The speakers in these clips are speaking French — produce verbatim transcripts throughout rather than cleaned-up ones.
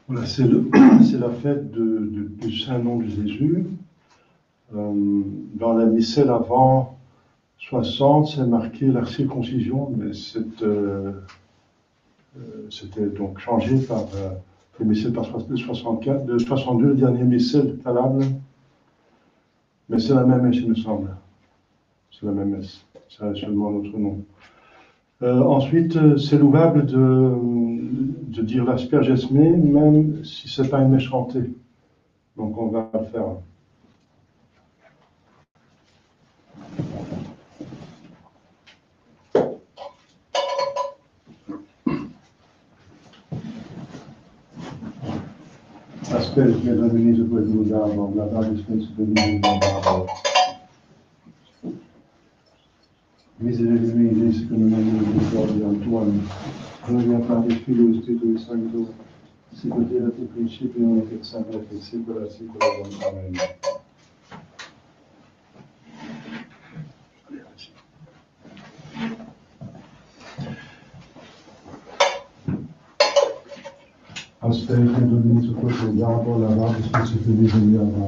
Voilà, c'est, le, c'est la fête de, de, du Saint-Nom de Jésus. Euh, dans la misselle avant soixante, c'est marqué la circoncision, mais c'est, euh, euh, c'était donc changé par euh, les missels par de soixante-quatre, de soixante-deux, le dernier missel valable. Mais c'est la même messe, il me semble. C'est la même messe. Ça a seulement notre nom. Euh, ensuite, c'est louable de, de dire l'asperge esmée, même si c'est pas une messe chantée. Donc on va le faire. Asperge me domini super vulgaro, gladalis me super vulgaro. Miserere mei, Deus, que no nome de misericordia tuam, gloria Patris Filio Spiritus Sancto, sicut erat in principio nunc et semper et saecula saeculorum. Amen. Asperge me domini super vulgaro, gladalis me super vulgaro.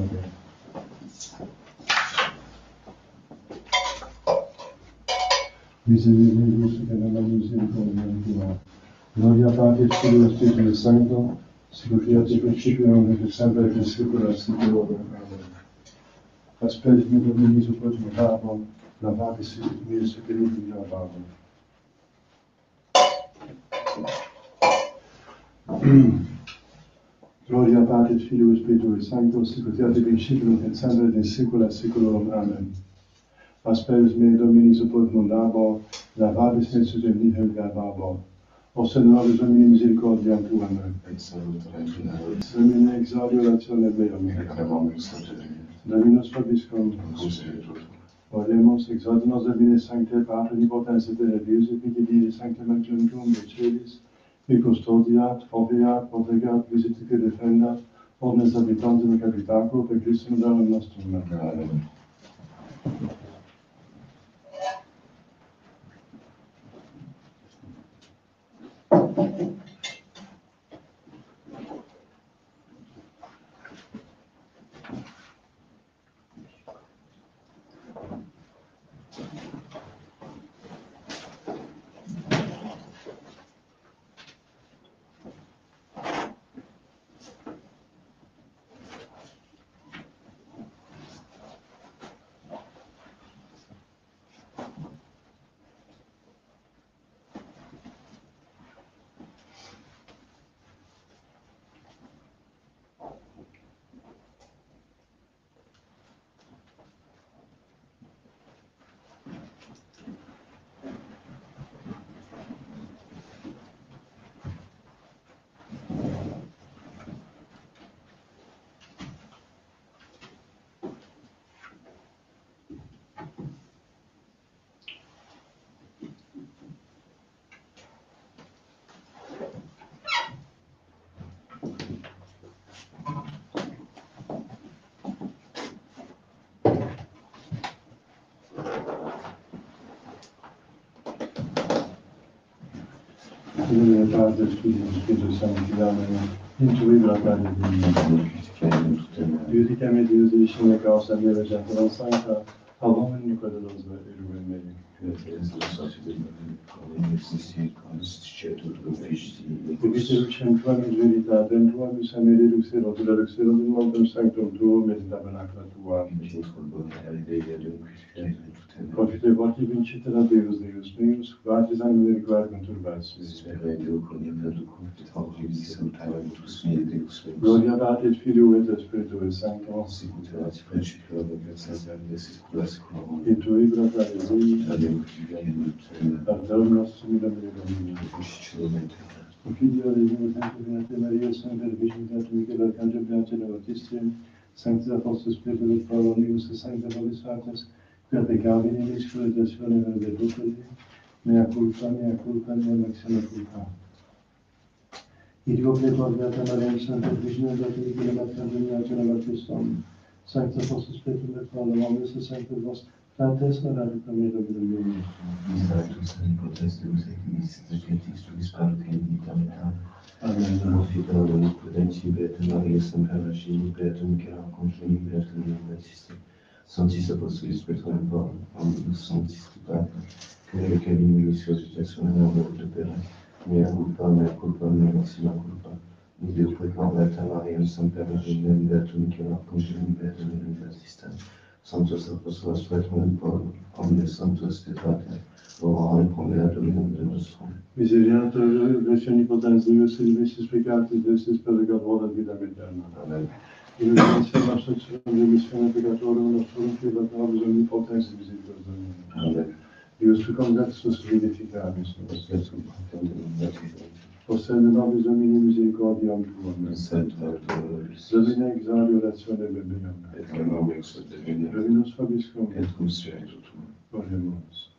Miserere Deus, que no nome de misericordia tuam, gloria Patris Filio Spiritus Sancto, sicut erat in principio nunc et semper et saecula saeculorum. Amen. Asperge me domini super vulgaro, gladalis me super vulgaro. Gloria Patris Filio Spiritus Sancto, sicut erat in principio nunc et semper et saecula saeculorum. Amen. Asperge me domini super mundabo, lavabis me super nihil garbabo. O Señor, Domini misericordiam tuam. Et salutem tuam. Domine exaudio rationem meum. Et clamam Dominus vobiscum. Oremus exaudi nos Domine Sancte Pater omnipotens et Deus et Fidei Sanctam Angelium de Celis, qui custodiat, foveat, protegat, visitate defendat, omnes habitantes capitaco per Christum Domum nostrum. Amen. In the name of the Spiritus Sancti, Amen. Intuit la Padre Dieu, Dieu me Dieu, Dieu me causa mia vegetata sancta, avum in credulus et ruin mei. Evite lucem tuam in veritatem tuam, samere luxero, tu la luxero in montem sanctum tuum et in tabernacla tuam. Profite voti vincitera Deus, Deus meus, quatis anime requiem turbas meus. Gloria Patris Filio et Spiritus Sancto, sicut erat in principio nunc et semper et saecula saeculorum. Et tu ibra pardon nostrum Domine Domini. O Figlio Dei Sancti Beate Maria, Semper Virginitas Michael Arcangelo Beate Novatistium, Sanctis Apostolus Spiritus Paulonius et Sancta Vobis Fratres, per peccati nemici solitazione verdetuti, mea culpa, mea culpa, mea maxima culpa. Ideo Beata Maria, Semper Virginitas Michael Arcangelo Beate Novatistium, Sancta Apostolus Spiritus Paulonius et Sancta Vobis Antes era il cammino del mio. Status nipotestus et misericordiis tuis parte in vitamitam. Amen. Morficarum prudenti beatum Marius Semperagini beatum Michael Arcangeli beatum Leon Baptiste. Sanctis Apostolis Petrem Paul, omnibus sanctis Pater, quae cavimus resurrectione morte opera, mea culpa, mea culpa, mea maxima culpa. Deo precordat Mariam Semperagini beatum Michael Arcangeli beatum Leon Baptiste. Sanctus Apostolos Petrem Paul, omnes sanctus de Pater, ora et pro mea Dominum nostrum. Misericorde Versio Omnipotens Deus, et dimissis peccatis Deus, per legavora vita eterna. Amen. In redention nostra, remissione peccatorum nostrum, fiat nobis omnipotens misericordiae. Amen. Deus conversus vivificaris nos. Et cum contentum gratificum. Possede nobis Domini misericordiam tuam. Sed Dominus. Domine exaudi oratione bebeam. Et clamam ex divina. Dominus vobiscum. Et cum spiritu tuum. Oremus.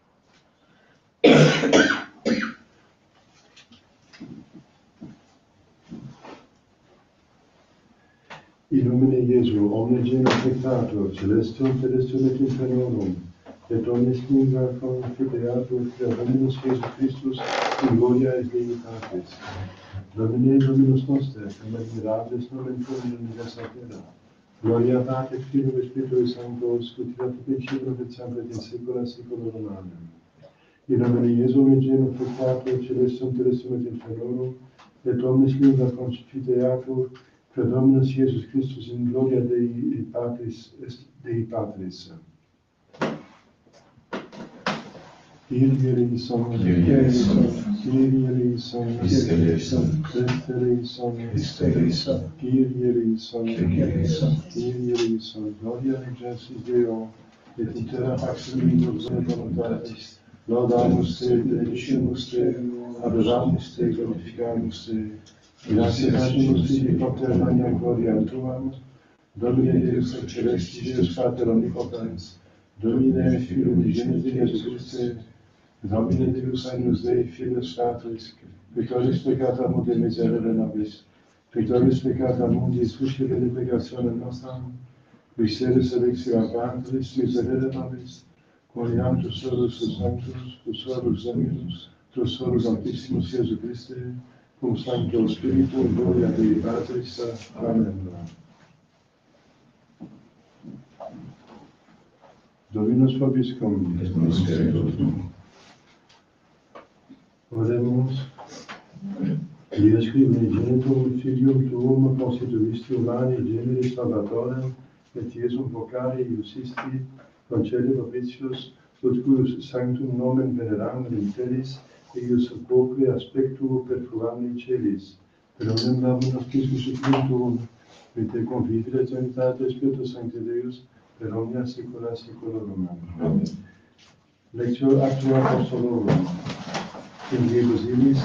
In nomine Iesu, omne geno peccator, celestium, terrestrium et infernorum, et omnis lingua confiteatur, per Dominus Iesus Christus, in gloria et Dei Patris. Domine Dominus noster, et admirabilis nomen tuum in universa terra. Gloria Patri, Filio et Spiritui Sanctus, ut fiat in principio et semper et in saecula saeculorum. Amen. In nomine Iesu, omne geno peccator, celestium, terrestrium et infernorum, et omnis lingua confiteatur, per Dominus Iesus Christus in gloria Dei Patris, Dei Patris. Kyrie eleison, Kyrie eleison, Kyrie eleison, Christe eleison, Christe eleison, Christe eleison, Kyrie eleison, Kyrie eleison, Kyrie eleison, gloria in excelsis Deo, et in terra pax dominus et voluntatis, laudamus te, benedicimus te, adoramus te, glorificamus te, gratiamus Filii Pater Magnam gloriam tuam, Domine Deus et celestis Deus Pater omnipotens, Domine Filio unigenitus Iesus Christe, Domine Deus Agnus Dei Filius Patris, victoris peccata mundi miserere nobis, victoris peccata mundi suscite replicatione nostram, Viceris elixir Patris miserere nobis, quoniam tu solus sanctus, tu solus Dominus, tu solus Sanctissimus Iesu Christe, cum Sancto Spiritu in gloria Dei Patris. Amen. Dominus vobiscum. et cum spiritu tuum. Oremus. Dies qui unigenitum Filium tuum constituisti humani generis salvatorem, et Iesum vocare iusisti, concede propitius, ut cuius sanctum nomen venerandum in terris, eius quoque aspectu perfluamni celis, per omnem Dominus Christus Supremum, et te confitere Trinitate Spiritus Sancti Deus, per omnia saecula saeculorum. Amen. Lectio Actum Apostolorum. In Rebus illis,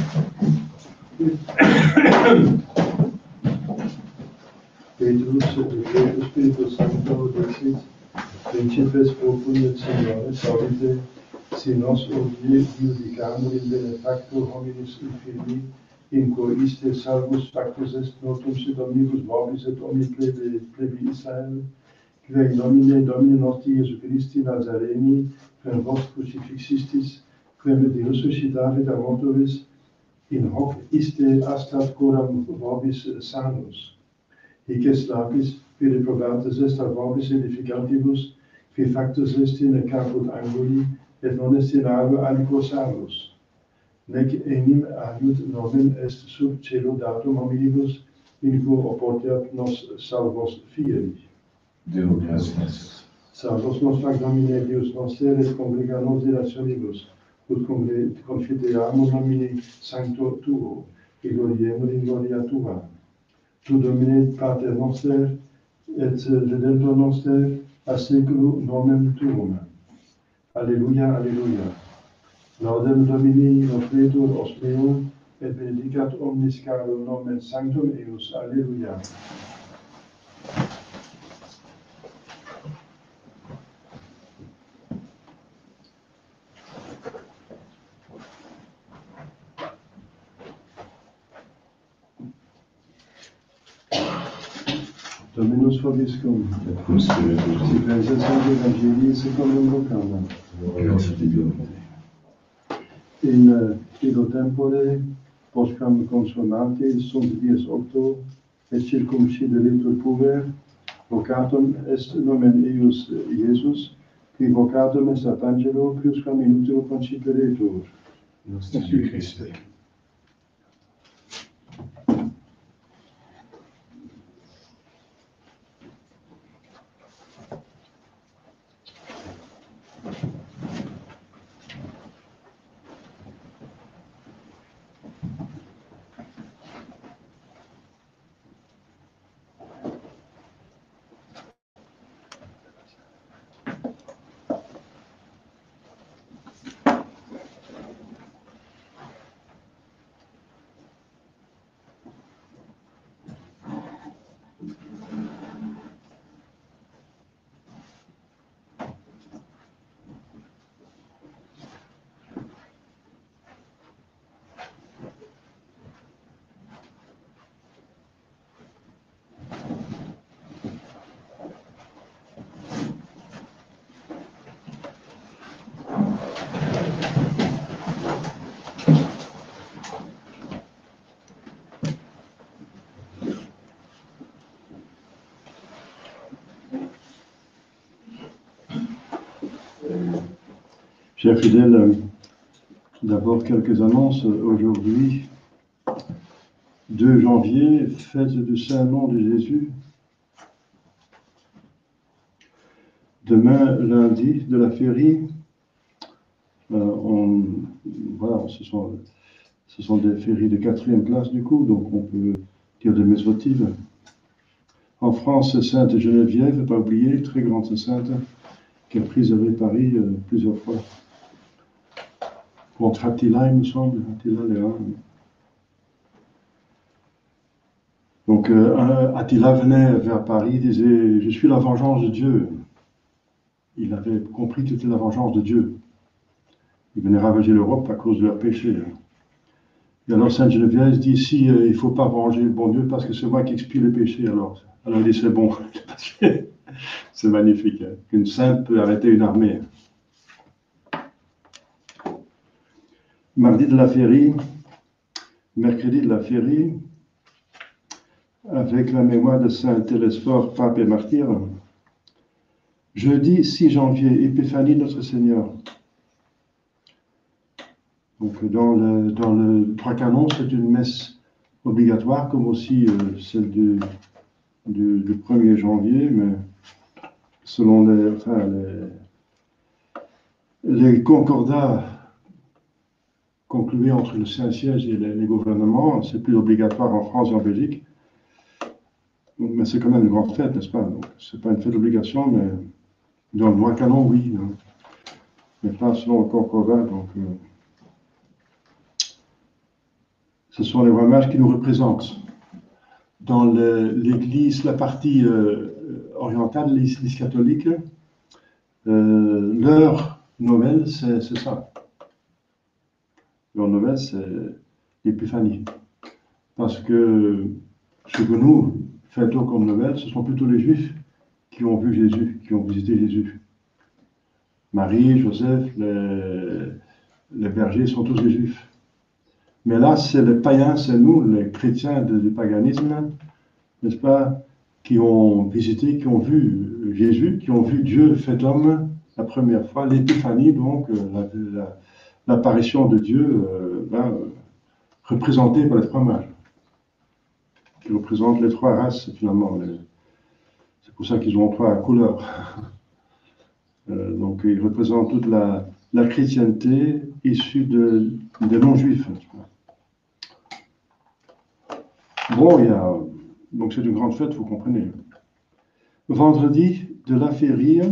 Petrus et Petrus Spiritus Sancto decit, Principes populi et Signores audite, si nos odie iudicamur in benefacto hominis infirmi, in quo iste salvus factus est notum sed omnibus vobis et omni plebe, plebi Israel, quae in nomine Domini nostri Iesu Christi Nazareni, quem vos crucifixistis, quem et resuscitavit a mortuis, in hoc iste astat coram vobis sanus. Hic est lapis, qui reprobatus est a vobis edificantibus, qui factus est in caput anguli, et non est in agua aliquo salus. Nec enim aliud nomen est sub cielo datum hominibus, in quo oporteat nos salvos fieri. Deo gratias. Salvos nos fac Domine Deus noster, et congrega nos de rationibus, ut confiteamus nomini Sancto Tuo, et gloriemur in gloria Tua. Tu Domine Pater noster, et Redemptor noster, a saeculum nomen Tuum. Alleluia, alleluia. Laudem Domini nocretur os meum, et benedicat omnis caro nomen sanctum eius. Alleluia. Dominus vobiscum. et cum spiritu Si preses in Evangelii secundum Lucam. gloria Deo. In uh, illo tempore, postquam consumate sunt dies octo, et circumcideritur puer, vocatum est nomen eius Iesus, qui vocatum est ab angelo, plusquam in utero conciperetur. Nostri Dei Christe. Chers fidèles, d'abord quelques annonces. Aujourd'hui, deux janvier, fête du Saint-Nom de Jésus. Demain, lundi, de la féerie. Euh, on, voilà, ce sont, ce sont des féeries de quatrième classe du coup, donc on peut dire des messes votives. En France, Sainte Geneviève, pas oublier, très grande sainte, qui a préservé Paris euh, plusieurs fois. Contre Attila, il me semble, Attila Léa. Donc euh, Attila venait vers Paris, disait « Je suis la vengeance de Dieu ». Il avait compris que c'était la vengeance de Dieu. Il venait ravager l'Europe à cause de leurs péchés. Et alors Sainte Geneviève dit « Si, euh, il ne faut pas venger le bon Dieu parce que c'est moi qui expie les péchés. » Alors, alors il dit « C'est bon. » C'est magnifique, hein, qu'une sainte peut arrêter une armée. Mardi de la féerie, mercredi de la féerie, avec la mémoire de Saint Télésphore, pape et martyr. Jeudi six janvier, Épiphanie de notre Seigneur. Donc dans le, dans le trois canons, c'est une messe obligatoire, comme aussi euh, celle du, du, du premier janvier, mais selon les, enfin, les, les concordats conclués entre le Saint-Siège et les, les gouvernements, c'est plus obligatoire en France et en Belgique. Mais c'est quand même une grande fête, n'est-ce pas? Donc, c'est pas une fête d'obligation, mais dans le droit canon, oui. Hein. Mais pas selon le concordat. Donc, euh, ce sont les rois mages qui nous représentent. Dans l'Église, la partie euh, orientale, l'Église catholique, euh, leur Noël, c'est ça. Leur Noël, c'est l'Épiphanie. Parce que chez nous, fêtons comme Noël, ce sont plutôt les Juifs qui ont vu Jésus, qui ont visité Jésus. Marie, Joseph, les, les bergers sont tous des Juifs. Mais là, c'est les païens, c'est nous, les chrétiens de, du paganisme, n'est-ce pas, qui ont visité, qui ont vu Jésus, qui ont vu Dieu fait homme la première fois, l'épiphanie, donc l'apparition la, la, de Dieu, euh, là, représentée par les trois mages, qui représentent les trois races, finalement. C'est pour ça qu'ils ont trois couleurs. euh, donc, ils représentent toute la, la chrétienté issue de, des non-juifs. Bon, il y a, donc c'est une grande fête, vous comprenez. Vendredi de la féerie.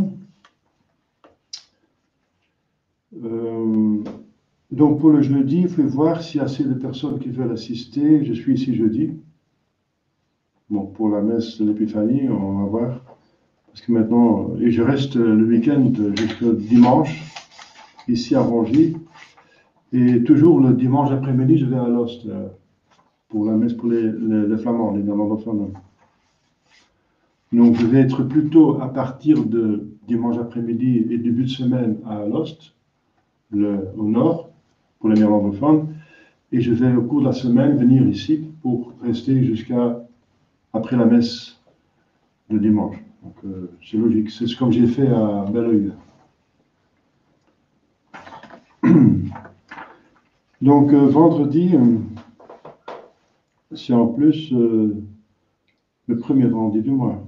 Euh, donc pour le jeudi, il faut voir s'il y a assez de personnes qui veulent assister. Je suis ici jeudi. Bon, pour la messe de l'Épiphanie, on va voir. Parce que maintenant, et je reste le week-end jusqu'au dimanche, ici à Rangy. Et toujours le dimanche après-midi, je vais à Lost pour la messe pour les, les, les flamands, les néerlandophones. Donc, je vais être plutôt à partir de dimanche après-midi et début de semaine à Alost, le, au nord, pour les néerlandophones. Et je vais au cours de la semaine venir ici pour rester jusqu'à après la messe de dimanche. Donc, euh, c'est logique. C'est comme j'ai fait à Belleuil. Donc, euh, vendredi, euh, c'est en plus euh, le premier vendredi du mois.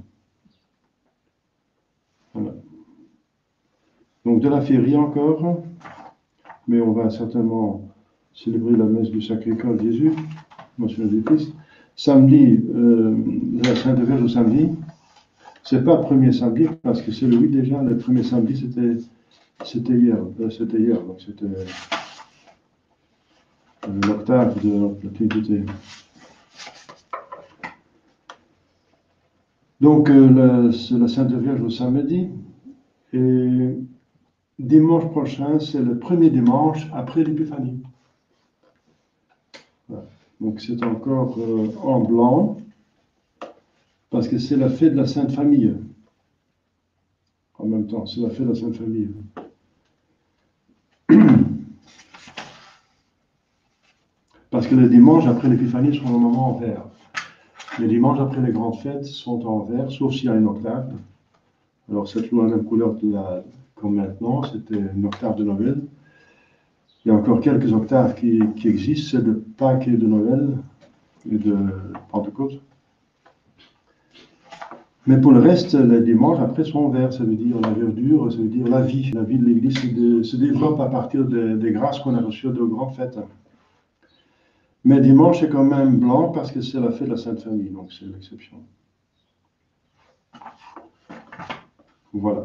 Voilà. Donc, de la féerie encore, mais on va certainement célébrer la messe du Sacré-Cœur de Jésus, Monsieur du Christ. Samedi, euh, la Sainte Vierge au samedi. C'est pas le premier samedi, parce que c'est le huit déjà. Le premier samedi, c'était, c'était hier. Euh, c'était hier, donc c'était euh, l'octave de la Trinité. Donc, euh, c'est la Sainte Vierge au samedi. Et dimanche prochain, c'est le premier dimanche après l'Épiphanie. Voilà. Donc, c'est encore euh, en blanc, parce que c'est la fête de la Sainte Famille. En même temps, c'est la fête de la Sainte Famille. Parce que les dimanches après l'Épiphanie sont normalement en vert. Les dimanches après les grandes fêtes sont en vert, sauf s'il y a une octave. Alors, c'est toujours la même couleur que la, comme maintenant, c'était une octave de Noël. Il y a encore quelques octaves qui, qui existent, c'est de Pâques et de Noël et de Pentecôte. Mais pour le reste, les dimanches après sont verts, ça veut dire la verdure, ça veut dire la vie. La vie de l'Église se, dé, se développe à partir des, des grâces qu'on a reçues de grandes fêtes. Mais dimanche est quand même blanc parce que c'est la fête de la Sainte Famille, donc c'est l'exception. Voilà.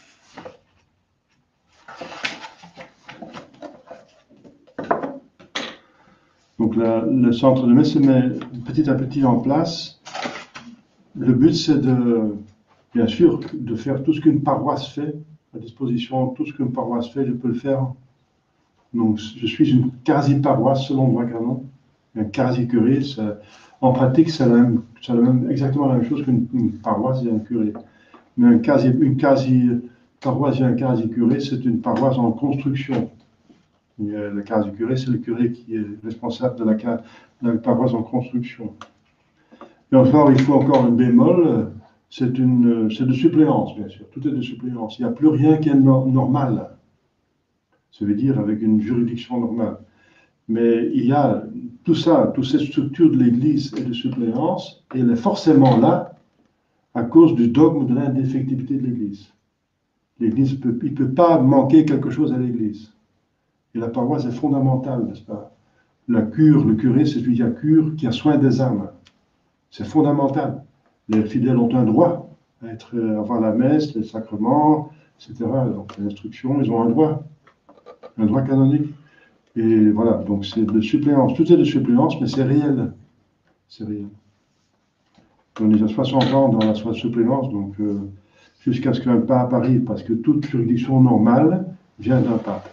Donc la, le centre de messe se met petit à petit en place. Le but, c'est de, bien sûr, de faire tout ce qu'une paroisse fait, à disposition, tout ce qu'une paroisse fait, je peux le faire. Donc, je suis une quasi-paroisse selon le droit canon, un quasi-curé. En pratique, c'est la même, c'est la même, exactement la même chose qu'une paroisse et un curé. Mais un quasi, une quasi-paroisse et un quasi-curé, c'est une paroisse en construction. Et le quasi-curé, c'est le curé qui est responsable de la, de la paroisse en construction. Et encore, il faut encore un bémol, c'est une, c'est de suppléance, bien sûr. Tout est de suppléance. Il n'y a plus rien qui est no- normal. Ça veut dire avec une juridiction normale. Mais il y a tout ça, toutes ces structures de l'Église et de suppléance, et elle est forcément là à cause du dogme de l'indéfectibilité de l'Église. L'Église, peut, il ne peut pas manquer quelque chose à l'Église. Et la paroisse est fondamentale, n'est-ce pas? La cure, le curé, c'est celui qui a cure, qui a soin des âmes. C'est fondamental. Les fidèles ont un droit à être, à avoir la messe, les sacrements, et cetera. Donc, l'instruction, ils ont un droit, un droit canonique. Et voilà, donc c'est de suppléance. Tout est de suppléance, mais c'est réel. C'est réel. On est déjà soixante ans dans la suppléance, donc euh, jusqu'à ce qu'un pape arrive, parce que toute juridiction normale vient d'un pape.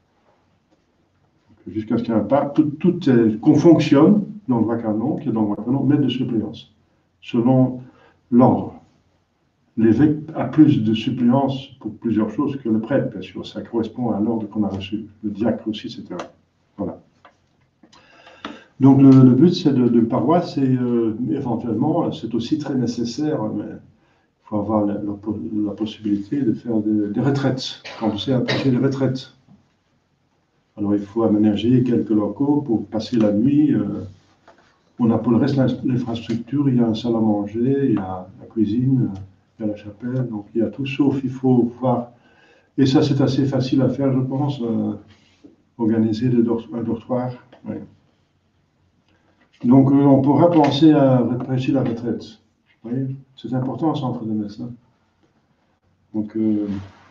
Jusqu'à ce qu'il y ait un pape, tout, tout est, qu'on fonctionne dans le droit canon, qui est dans le droit canon, mais de suppléance, selon l'ordre. L'évêque a plus de suppléance pour plusieurs choses que le prêtre, bien sûr. Ça correspond à l'ordre qu'on a reçu. Le diacre aussi, et cetera. Voilà. Donc le, le but, c'est de, de paroisse, et euh, éventuellement, c'est aussi très nécessaire, mais il faut avoir la, la, la possibilité de faire des, des retraites, quand on sait approcher des retraites. Alors il faut aménager quelques locaux pour passer la nuit. Euh, on a pour le reste l'infrastructure, il y a une salle à manger, il y a la cuisine, il y a la chapelle, donc il y a tout, sauf il faut voir. Et ça, c'est assez facile à faire, je pense, euh, organiser des dor un dortoir. Ouais. Donc euh, on pourra penser à réfléchir la retraite. Oui, c'est important un centre de messe. Hein. Donc euh,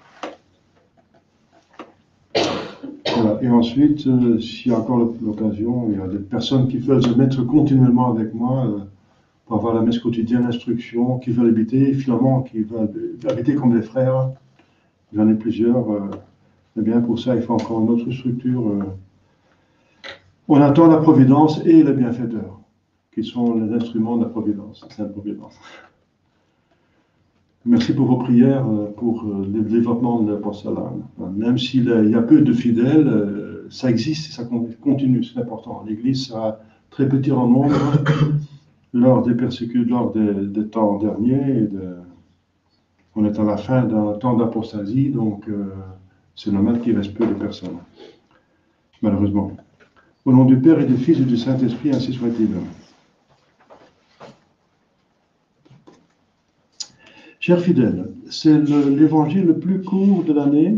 voilà. Et ensuite, euh, s'il y a encore l'occasion, il y a des personnes qui veulent se mettre continuellement avec moi euh, pour avoir la messe quotidienne, l'instruction, qui veulent habiter, finalement, qui veulent habiter comme des frères. J'en ai plusieurs. Euh, mais bien pour ça, il faut encore une autre structure. Euh. On attend la providence et le bienfaiteur, qui sont les instruments de la providence, la Sainte Providence. Merci pour vos prières pour le développement de l'apostolat. Même s'il y a peu de fidèles, ça existe et ça continue, c'est important. L'Église sera très petit en nombre lors des persécutions, lors des, des temps derniers. Et de, on est à la fin d'un temps d'apostasie, donc euh, c'est normal qu'il reste peu de personnes, malheureusement. Au nom du Père et du Fils et du Saint-Esprit, ainsi soit-il. Chers fidèles, c'est l'évangile le, le plus court de l'année,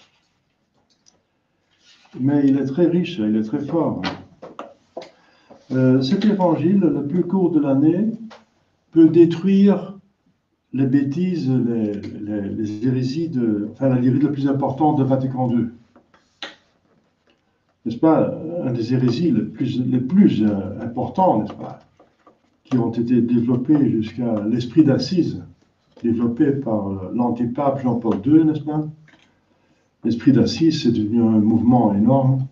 mais il est très riche, il est très fort. Euh, cet évangile le plus court de l'année peut détruire les bêtises, les, les, les hérésies, de, enfin la hérésie la plus importante de Vatican deux. N'est-ce pas, un des hérésies les plus, les plus euh, importants, n'est-ce pas, qui ont été développées jusqu'à l'esprit d'Assise, développé par l'antipape Jean-Paul deux, n'est-ce pas? L'esprit d'Assise, c'est devenu un mouvement énorme.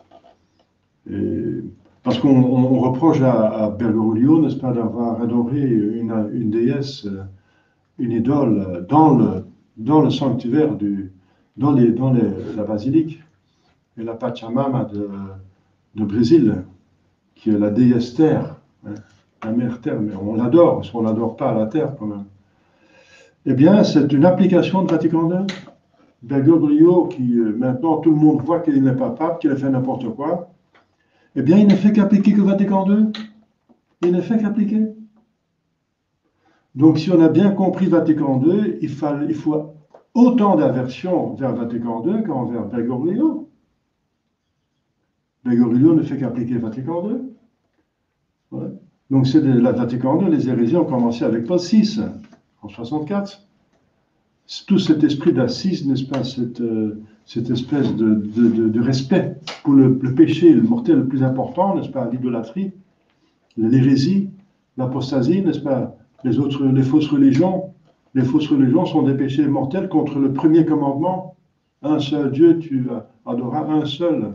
Et parce qu'on on, on reproche à, à Bergoglio, n'est-ce pas, d'avoir adoré une, une déesse, une idole, dans le, dans le sanctuaire, du, dans, les, dans les, la basilique, et la Pachamama de, de Brésil, qui est la déesse terre, hein, la mère terre, mais on l'adore, parce qu'on ne l'adore pas à la terre quand même. Eh bien, c'est une application de Vatican deux. Bergoglio, qui euh, maintenant tout le monde voit qu'il n'est pas pape, qu'il a fait n'importe quoi, eh bien, il ne fait qu'appliquer que Vatican deux. Il ne fait qu'appliquer. Donc, si on a bien compris Vatican deux, il, fallait, il faut autant d'aversion vers Vatican deux qu'envers Bergoglio. Bergoglio ne fait qu'appliquer Vatican deux. Ouais. Donc, c'est la Vatican deux, les hérésies ont commencé avec Paul six, en soixante-quatre. Tout cet esprit d'assise, n'est-ce pas, cette, euh, cette espèce de, de, de, de respect pour le, le péché, le mortel le plus important, n'est-ce pas, l'idolâtrie, l'hérésie, l'apostasie, n'est-ce pas, les autres, les fausses religions. Les fausses religions sont des péchés mortels contre le premier commandement. Un seul Dieu, tu adoreras un seul.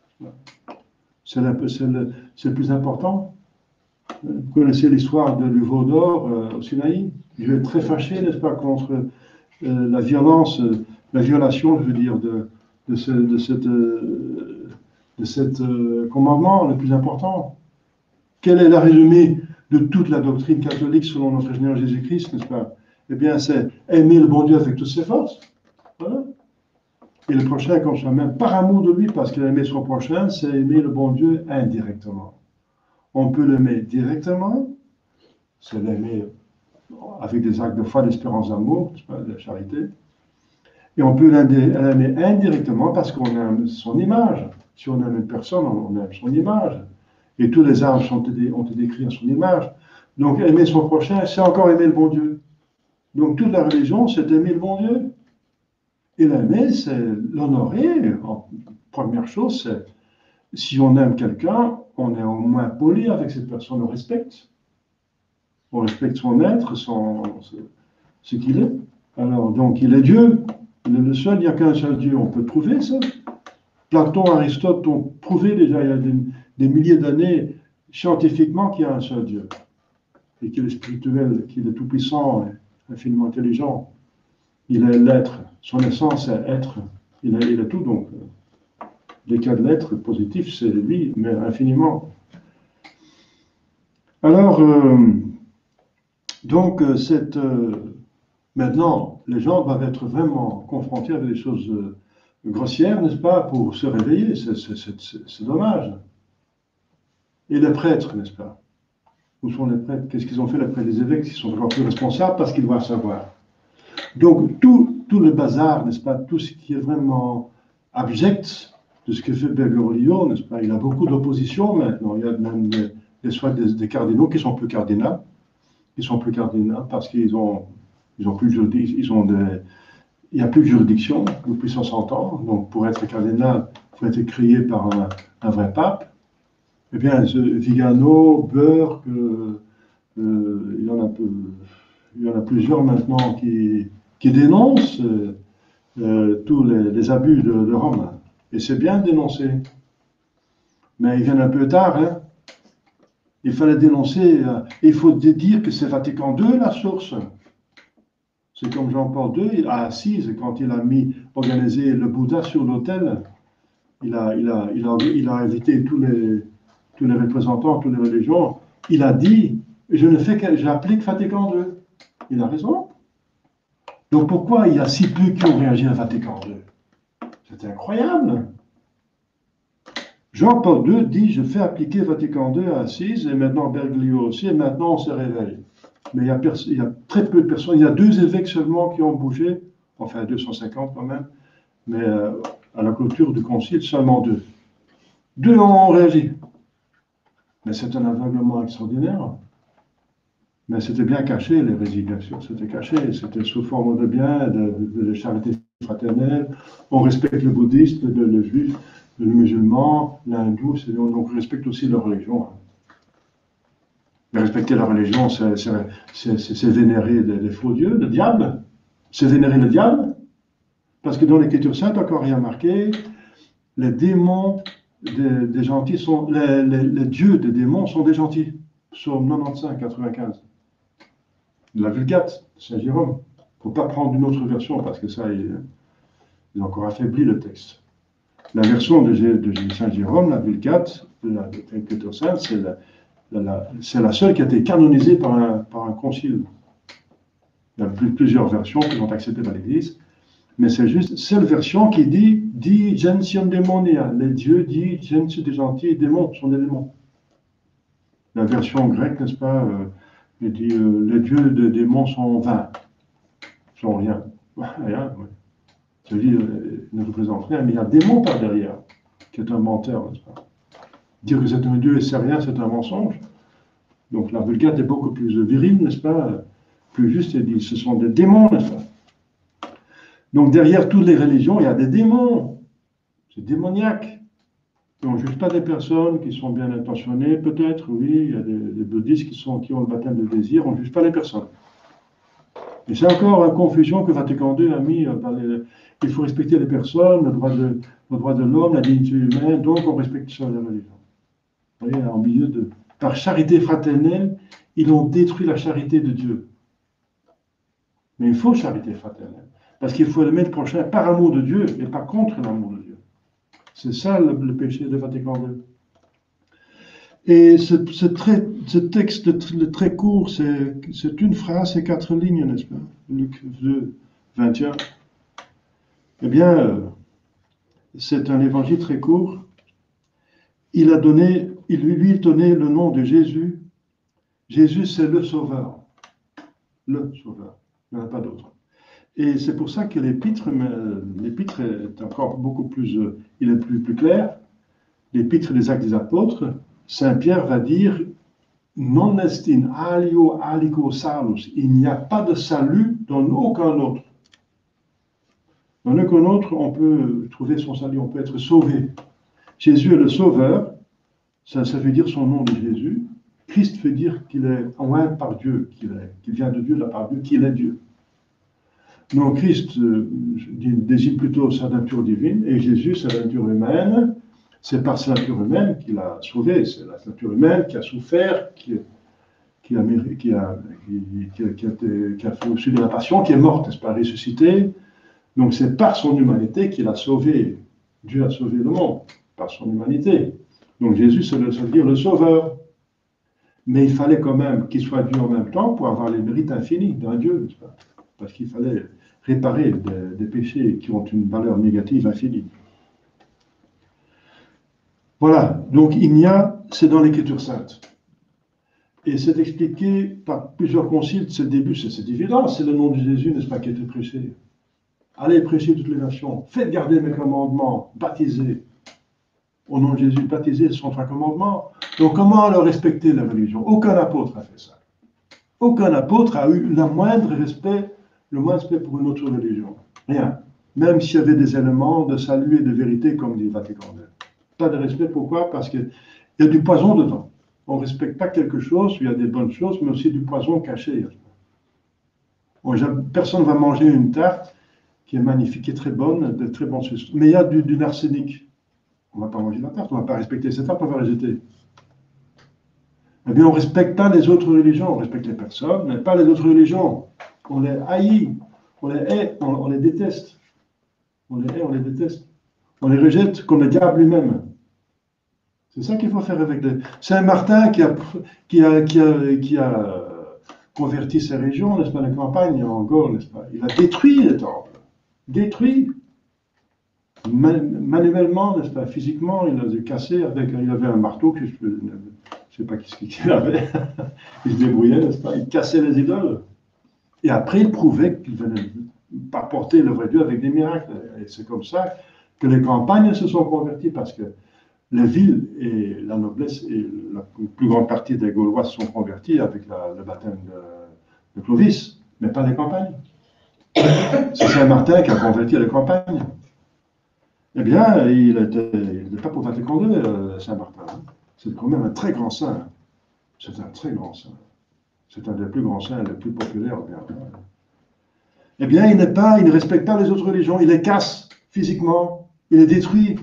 C'est le, le, le plus important. Vous connaissez l'histoire de l'Uveau d'or euh, au Sinaï. Dieu est très fâché, n'est-ce pas, contre euh, la violence, euh, la violation, je veux dire, de, de ce de cette, euh, de cette euh, commandement le plus important. Quel est le résumé de toute la doctrine catholique selon notre Seigneur Jésus-Christ, n'est-ce pas? Eh bien, c'est aimer le bon Dieu avec toutes ses forces. Voilà. Et le prochain comme soi-même, par amour de lui, parce qu'il a aimé son prochain, c'est aimer le bon Dieu indirectement. On peut l'aimer directement, c'est l'aimer avec des actes de foi, d'espérance, d'amour, de charité. Et on peut l'aimer indirectement parce qu'on aime son image. Si on aime une personne, on aime son image. Et tous les âmes ont été décrits à son image. Donc aimer son prochain, c'est encore aimer le bon Dieu. Donc toute la religion, c'est aimer le bon Dieu. Et l'aimer, c'est l'honorer. Première chose, c'est si on aime quelqu'un, on est au moins poli avec cette personne, on respecte. On respecte son être, son, ce qu'il est. Alors, donc, il est Dieu. Il est le seul, il n'y a qu'un seul Dieu. On peut prouver ça. Platon, Aristote ont prouvé déjà il y a des, des milliers d'années scientifiquement qu'il y a un seul Dieu. Et qu'il est spirituel, qu'il est tout-puissant, infiniment intelligent. Il est l'être. Son essence est être. Il est, il est tout, donc. Les cas de l'être positif, c'est lui, mais infiniment. Alors, euh, donc, cette, euh, maintenant, les gens doivent être vraiment confrontés avec des choses euh, grossières, n'est-ce pas, pour se réveiller. C'est dommage. Et les prêtres, n'est-ce pas? Où sont les prêtres? Qu'est-ce qu'ils ont fait après les évêques? Ils sont encore plus responsables parce qu'ils doivent savoir. Donc, tout, tout le bazar, n'est-ce pas, tout ce qui est vraiment abject de ce que fait Bergoglio, n'est-ce pas? Il a beaucoup d'opposition maintenant. Il y a même des, des, soit des, des cardinaux qui sont plus cardinaux, qui sont plus cardinaux parce qu'ils ont, ils ont plus de, ils ont des, il n'y a plus de juridiction depuis soixante ans. Donc, pour être cardinal, il faut être créé par un, un vrai pape. Eh bien, ce Vigano, Burke, euh, euh, il y en a peu, il y en a plusieurs maintenant qui, qui dénoncent euh, euh, tous les, les abus de, de Rome. Et c'est bien de dénoncer. Mais ils viennent un peu tard. Hein. Il fallait dénoncer. Euh, il faut dire que c'est Vatican deux la source. C'est comme Jean-Paul deux, à Assise, quand il a mis, organisé le Bouddha sur l'autel, il a, il, a, il, a, il a invité tous les, tous les représentants, toutes les religions. Il a dit, je ne fais que, j'applique Vatican deux. Il a raison. Donc pourquoi il y a si peu qui ont réagi à Vatican deux? C'était incroyable. Jean-Paul deux dit, je fais appliquer Vatican deux à Assise, et maintenant Bergoglio aussi, et maintenant on se réveille. Mais il y, a il y a très peu de personnes, il y a deux évêques seulement qui ont bougé, enfin deux cent cinquante quand même, mais euh, à la clôture du concile, seulement deux. Deux ont réagi. Mais c'est un aveuglement extraordinaire. Mais c'était bien caché, l'hérésie, bien sûr, c'était caché, c'était sous forme de bien, de, de, de charité fraternelle. On respecte le bouddhiste, le, le juif, le musulman, l'hindou, donc on respecte aussi leur religion. Mais respecter la religion, c'est vénérer les, les faux dieux, le diable. C'est vénérer le diable. Parce que dans l'Écriture sainte, encore rien marqué, les démons des, des gentils sont, les, les, les dieux des démons sont des gentils. Psaume quatre-vingt-quinze, quatre-vingt-quinze. La Vulgate, Saint Jérôme. Il ne faut pas prendre une autre version parce que ça, il, il a encore affaibli le texte. La version de, de Saint Jérôme, la Vulgate, de l'Écriture sainte, c'est la, la, la, la seule qui a été canonisée par un, par un concile. Il y a plus, plusieurs versions qui sont acceptées par l'Église, mais c'est juste seule version qui dit « dit gentium demonia ». Les dieux disent « gentium des gentils et démons sont des démons ». La version grecque, n'est-ce pas, euh, il dit euh, « les dieux des démons sont vains ». Sont rien. Rien, oui. Ça veut dire, euh, ne représente rien, mais il y a un démon par derrière, qui est un menteur, n'est-ce pas. Dire que c'est un dieu et c'est rien, c'est un mensonge. Donc la Vulgate est beaucoup plus virile, n'est-ce pas, plus juste, elle dit ce sont des démons, n'est-ce pas. Donc derrière toutes les religions, il y a des démons. C'est démoniaque. Et on ne juge pas des personnes qui sont bien intentionnées, peut-être, oui, il y a des, des bouddhistes qui, sont, qui ont le baptême de désir, on ne juge pas les personnes. Et c'est encore une confusion que Vatican deux a mis par les, il faut respecter les personnes, le droit de, le droit de l'homme, la dignité humaine, donc on respecte ça la religion. Vous voyez, en milieu de... Par charité fraternelle, ils ont détruit la charité de Dieu. Mais il faut charité fraternelle. Parce qu'il faut aimer le prochain par amour de Dieu et pas contre l'amour de Dieu. C'est ça le, le péché de Vatican deux. Et ce, ce, très, ce texte le très court, c'est une phrase, c'est quatre lignes, n'est-ce pas? Luc deux, vingt et un. Eh bien, euh, c'est un évangile très court. Il a donné, il lui donnait le nom de Jésus. Jésus, c'est le Sauveur. Le Sauveur. Il n'y en a pas d'autre. Et c'est pour ça que l'épître, l'épître est encore beaucoup plus, il est plus, plus clair. L'épître des Actes des Apôtres, Saint Pierre va dire non est in alio alico salus. Il n'y a pas de salut dans aucun autre. Dans aucun autre, on peut trouver son salut, on peut être sauvé. Jésus est le Sauveur, ça, ça veut dire son nom de Jésus. Christ veut dire qu'il est oint par Dieu, qu'il qu'il vient de Dieu, de la part de Dieu, qu'il est Dieu. Donc Christ euh, désigne plutôt sa nature divine, et Jésus, sa nature humaine. C'est par sa nature humaine qu'il a sauvé, c'est la nature humaine qui a souffert, qui, qui, a, qui, a, qui, a, qui, a, qui a fait aussi de la passion, qui est morte, n'est-ce pas, ressuscitée. Donc c'est par son humanité qu'il a sauvé. Dieu a sauvé le monde, par son humanité. Donc Jésus, ça veut dire le sauveur. Mais il fallait quand même qu'il soit Dieu en même temps pour avoir les mérites infinis d'un Dieu, n'est-ce pas? Parce qu'il fallait réparer des, des péchés qui ont une valeur négative infinie. Voilà, donc il y a, c'est dans l'Écriture sainte. Et c'est expliqué par plusieurs conciles de ce début, c'est évident, c'est le nom de Jésus, n'est-ce pas, qui a été prêché. Allez prêcher toutes les nations, faites garder mes commandements, baptisez. Au nom de Jésus, baptisez, ce sont trois commandements. Donc comment leur respecter la religion? Aucun apôtre a fait ça. Aucun apôtre a eu le moindre respect, le moindre respect pour une autre religion. Rien. Même s'il y avait des éléments de salut et de vérité, comme dit Vatican deux. Pas de respect, pourquoi? Parce qu'il y a du poison dedans. On ne respecte pas quelque chose, il y a des bonnes choses, mais aussi du poison caché. Bon, personne ne va manger une tarte qui est magnifique, qui est très bonne, de très bons sauces. Mais il y a du, du arsenic. On ne va pas manger la tarte, on ne va pas respecter cette tarte, on va la jeter. Eh bien, on ne respecte pas les autres religions, on respecte les personnes, mais pas les autres religions. on les haït, on les hait, on, on les déteste. On les hait, on les déteste. On les rejette comme le diable lui-même. C'est ça qu'il faut faire avec les... Saint Martin qui a, qui a, qui a, qui a converti ces régions, n'est-ce pas, la campagne en Gaule, n'est-ce pas. Il a détruit les temples. Détruit. Man, manuellement, n'est-ce pas, physiquement, il a cassé avec... Il avait un marteau, que je ne sais pas ce qu'il avait. Il se débrouillait, n'est-ce pas. Il cassait les idoles. Et après, il prouvait qu'il venait apporter le vrai Dieu avec des miracles. Et c'est comme ça que les campagnes se sont converties, parce que les villes et la noblesse et la plus grande partie des Gaulois se sont convertis avec la, le baptême de, de Clovis, mais pas les campagnes. C'est Saint Martin qui a converti les campagnes. Eh bien, il n'était pas pour Vatican deux, euh, Saint Martin. Hein. C'est quand même un très grand saint. C'est un très grand saint. C'est un des plus grands saints, les plus populaires. Bien. Eh bien, il n'est pas, il ne respecte pas les autres religions, il les casse physiquement, il les détruit.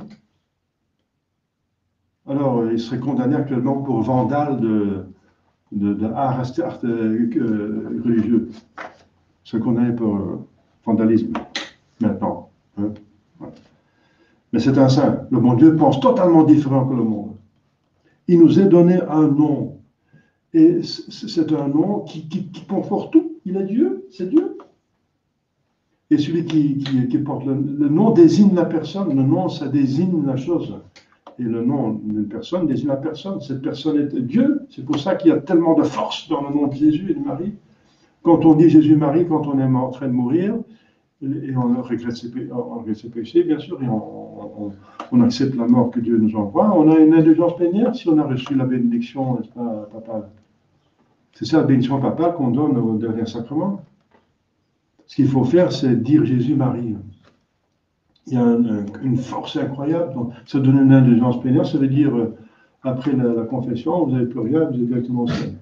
Alors, il serait condamné actuellement pour vandale de, de, de art, art euh, religieux. Il serait condamné pour euh, vandalisme, maintenant. Hein. Ouais. Mais c'est un saint. Le bon Dieu pense totalement différent que le monde. Il nous a donné un nom. Et c'est un nom qui, qui, qui conforte tout. Il est Dieu, c'est Dieu. Et celui qui, qui, qui porte le, le nom désigne la personne. Le nom, ça désigne la chose. Et le nom d'une personne désigne la personne. Cette personne est Dieu. C'est pour ça qu'il y a tellement de force dans le nom de Jésus et de Marie. Quand on dit Jésus-Marie, quand on est en train de mourir, et on regrette ses, on regrette ses péchés, bien sûr, et on, on, on accepte la mort que Dieu nous envoie, on a une indulgence plénière si on a reçu la bénédiction, n'est-ce pas, papale. C'est ça la bénédiction papale qu'on donne au dernier sacrement. Ce qu'il faut faire, c'est dire Jésus-Marie. Il y a un, un, une force incroyable. Donc, ça donne une indulgence plénière, ça veut dire, euh, après la, la confession, vous n'avez plus rien, vous êtes directement au ciel.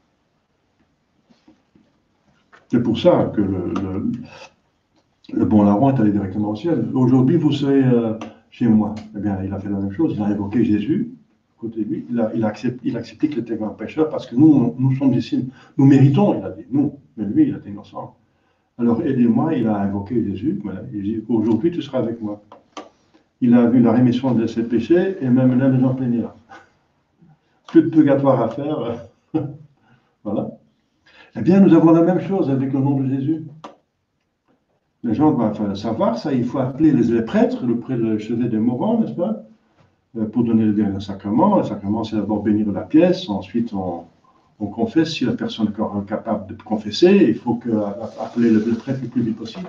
C'est pour ça que le, le, le bon larron est allé directement au ciel. Aujourd'hui, vous serez euh, chez moi. Eh bien, il a fait la même chose. Il a évoqué Jésus, à côté de lui. Il a, il a, accepté, il a accepté qu'il était un pécheur parce que nous, nous sommes ici. Nous méritons, il a dit, nous. Mais lui, il était innocent. Alors, aidez-moi, il a invoqué Jésus. Voilà, il dit, aujourd'hui, tu seras avec moi. Il a vu la rémission de ses péchés et même l'indulgence plénière. Plus de purgatoire à faire. Voilà. Eh bien, nous avons la même chose avec le nom de Jésus. Les gens doivent savoir ça. Il faut appeler les, les prêtres, le prêtre le chevet des mourants, n'est-ce pas, pour donner le dernier sacrement. Le sacrement, c'est d'abord bénir la pièce. Ensuite, on, on confesse. Si la personne est encore capable de confesser, il faut que, appeler le, le prêtre le plus vite possible.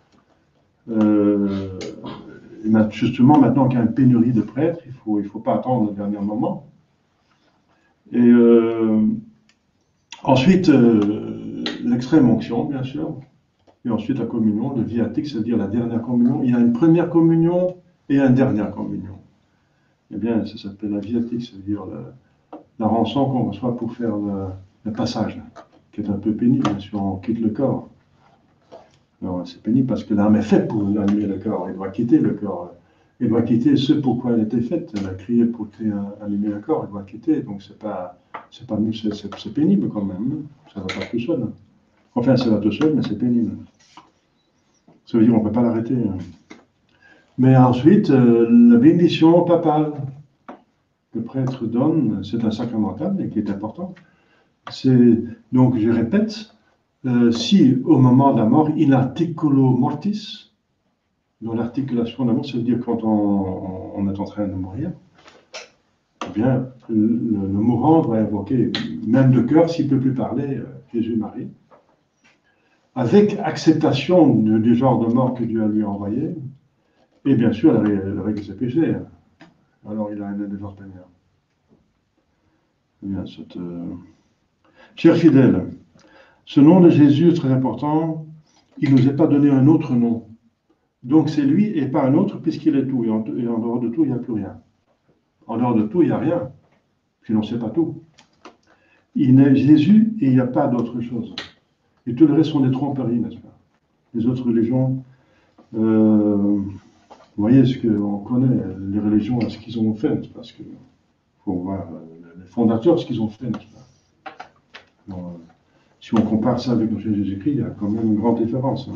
Euh, et justement, maintenant qu'il y a une pénurie de prêtres, il ne faut, il faut pas attendre le dernier moment. Et euh, ensuite, euh, l'extrême onction, bien sûr. Et ensuite, la communion, le viatique, c'est-à-dire la dernière communion. Il y a une première communion et une dernière communion. Eh bien, ça s'appelle la viatique, c'est-à-dire la, la rançon qu'on reçoit pour faire le, le passage, qui est un peu pénible, bien sûr, on quitte le corps. Alors, c'est pénible parce que l'âme est faite pour animer le corps, elle doit quitter le corps. Elle doit quitter ce pourquoi elle était faite. Elle a crié pour animer le corps, elle doit quitter. Donc, c'est pas, c'est pas, c'est, c'est, c'est pénible quand même. Ça ne va pas tout seul. Enfin, ça va tout seul, mais c'est pénible. Ça veut dire qu'on ne peut pas l'arrêter. Mais ensuite, euh, la bénédiction papale que le prêtre donne, c'est un sacramental, mais qui est important. C'est, donc, je répète, euh, si au moment de la mort, in articulo mortis, dans l'articulation de la mort, ça veut dire quand on, on est en train de mourir, eh bien, le, le, le mourant doit évoquer, même de cœur, s'il ne peut plus parler, euh, Jésus-Marie, avec acceptation du, du genre de mort que Dieu a lui envoyé, et bien sûr la, la règle de ses péchés. Alors il a une indulgence plénière. Eh bien, cette, euh... Chers fidèles, ce nom de Jésus est très important. Il ne nous est pas donné un autre nom. Donc c'est lui et pas un autre, puisqu'il est tout. Et en, et en dehors de tout, il n'y a plus rien. En dehors de tout, il n'y a rien. Sinon, c'est pas tout. Il est Jésus et il n'y a pas d'autre chose. Et tout le reste sont des tromperies, n'est-ce pas? Les autres religions, euh, vous voyez ce qu'on connaît, les religions, ce qu'ils ont fait, n'est-ce pas? Parce qu'il faut voir les fondateurs, ce qu'ils ont fait, n'est-ce pas? Bon, Si on compare ça avec notre Jésus-Christ, il y a quand même une grande différence.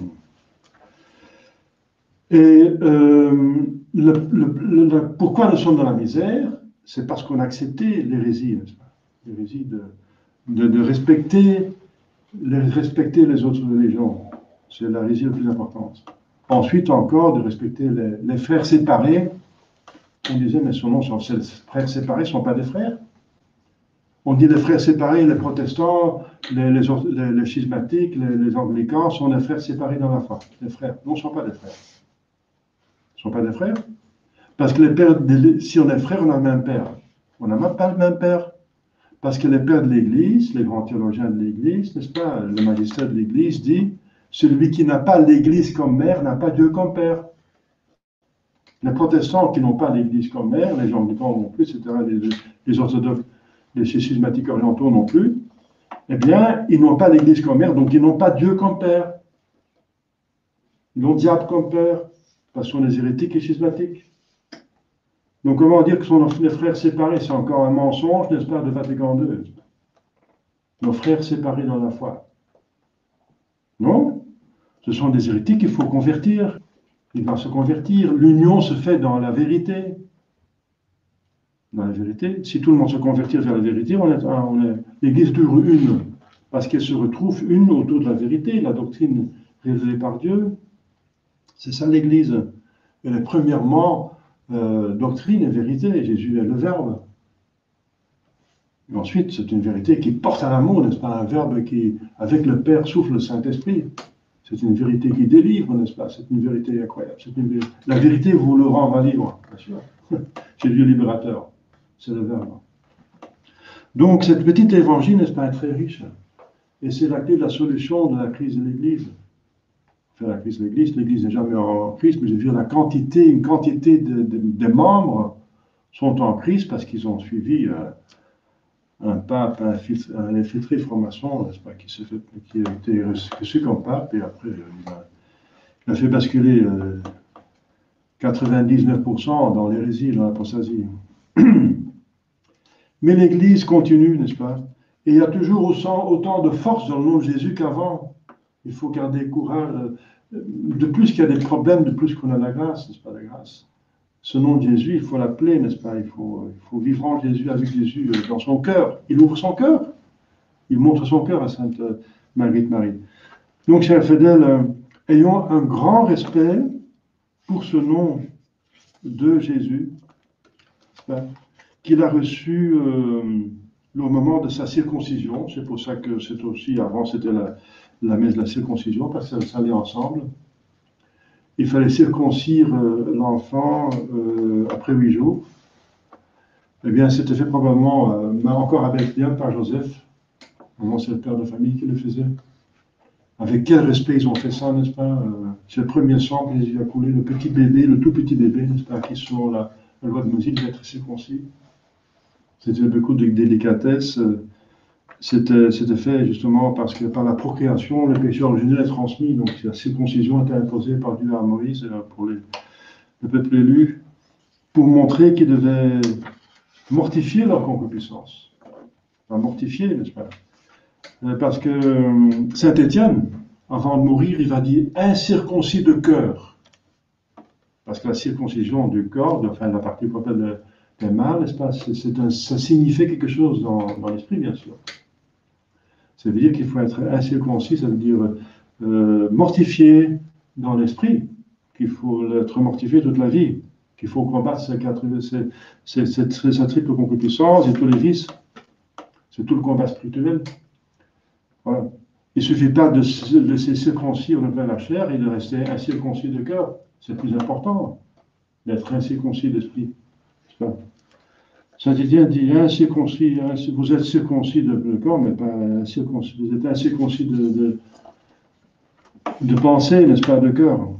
Et euh, le, le, le, pourquoi nous sommes dans la misère? C'est parce qu'on a accepté l'hérésie, n'est-ce pas? L'hérésie de, de, de respecter, de respecter les autres religions. C'est l'hérésie la plus importante. Ensuite encore, de respecter les, les frères séparés. On disait, mais son nom, ces frères séparés ne sont pas des frères. On dit les frères séparés, les protestants, les, les, les, les schismatiques, les, les anglicans sont des frères séparés dans la foi. Les frères. Non, ce ne sont pas des frères. Ce ne sont pas des frères. Parce que les pères, si on est frères, on a le même père. On n'a même pas le même père. Parce que les pères de l'Église, les grands théologiens de l'Église, n'est-ce pas, le magistère de l'Église dit, celui qui n'a pas l'Église comme mère n'a pas Dieu comme père. Les protestants qui n'ont pas l'Église comme mère, les anglicans non plus, et cetera, les, les orthodoxes, les schismatiques orientaux non plus, eh bien, ils n'ont pas l'Église comme mère, donc ils n'ont pas Dieu comme père. Ils ont diable comme père, parce que ce sont des hérétiques et schismatiques. Donc, comment dire que sont les frères séparés? C'est encore un mensonge, n'est-ce pas, de Vatican deux. Nos frères séparés dans la foi. Non, ce sont des hérétiques qu'il faut convertir. Il va se convertir. L'union se fait dans la vérité. Dans la vérité. Si tout le monde se convertit vers la vérité, on est, on est, l'Église est toujours une. Parce qu'elle se retrouve une autour de la vérité, la doctrine révélée par Dieu. C'est ça l'Église. Elle est premièrement euh, doctrine et vérité. Jésus est le Verbe. Et ensuite, c'est une vérité qui porte à l'amour, n'est-ce pas? Un Verbe qui, avec le Père, souffle le Saint-Esprit. C'est une vérité qui délivre, n'est-ce pas? C'est une vérité incroyable. Une... La vérité vous le rendra libre, bien sûr. C'est Dieu libérateur. C'est le Verbe. Donc, cette petite évangile, n'est-ce pas, est très riche. Et c'est la clé de la solution de la crise de l'Église. Enfin, la crise de l'Église, l'Église n'est jamais en crise, mais je veux dire, la quantité, une quantité de, de, de membres sont en crise parce qu'ils ont suivi euh, un pape, un, filtre, un infiltré franc-maçon, n'est-ce pas, qui, s'est fait, qui a été reçu comme pape, et après, il a, il a fait basculer euh, quatre-vingt-dix-neuf pour cent dans l'hérésie, dans l'apostasie. Mais l'Église continue, n'est-ce pas? Et il y a toujours autant de force dans le nom de Jésus qu'avant. Il faut garder courage. De plus qu'il y a des problèmes, de plus qu'on a la grâce, n'est-ce pas, la grâce. Ce nom de Jésus, il faut l'appeler, n'est-ce pas? Il faut, il faut vivre en Jésus, avec Jésus, dans son cœur. Il ouvre son cœur. Il montre son cœur à Sainte Marguerite Marie. Donc, chers fidèles, ayons un grand respect pour ce nom de Jésus, qu'il a reçu euh, au moment de sa circoncision. C'est pour ça que c'est aussi, avant c'était la, la messe de la circoncision, parce que ça allait ensemble. Il fallait circoncire euh, l'enfant euh, après huit jours. Eh bien, c'était fait probablement, euh, encore avec bien par Joseph. Vraiment, c'est le père de famille qui le faisait. Avec quel respect ils ont fait ça, n'est-ce pas? euh, C'est le premier sang que Jésus a coulé, le petit bébé, le tout petit bébé, n'est-ce pas, qui sur la, la loi de Moïse devait être circoncis. C'était beaucoup de délicatesse. C'était, c'était fait justement parce que par la procréation, le péché originel est transmis. Donc la circoncision était imposée par Dieu à Moïse pour les, le peuple élu, pour montrer qu'ils devaient mortifier leur concupiscence. Enfin, mortifier, n'est-ce pas? Parce que saint Étienne, avant de mourir, il va dire incirconcis de cœur. Parce que la circoncision du corps, enfin la partie qu'on appelle des mâles, n'est-ce pas, c'est, c'est un, ça signifiait quelque chose dans, dans l'esprit, bien sûr. Ça veut dire qu'il faut être incirconcis, ça veut dire euh, mortifié dans l'esprit, qu'il faut être mortifié toute la vie, qu'il faut combattre ces quatre, ces, ces, cette, cette triple concupiscence et tous les vices. C'est tout le combat spirituel. Voilà. Il ne suffit pas de se laisser circoncire de plein la chair et de rester incirconcis de cœur. C'est plus important d'être incirconcis d'esprit. Saint Étienne dit incirconcis, vous êtes circoncis de, de corps, mais pas incirconcis. Vous êtes incirconcis de, de, de pensée, n'est-ce pas, de cœur.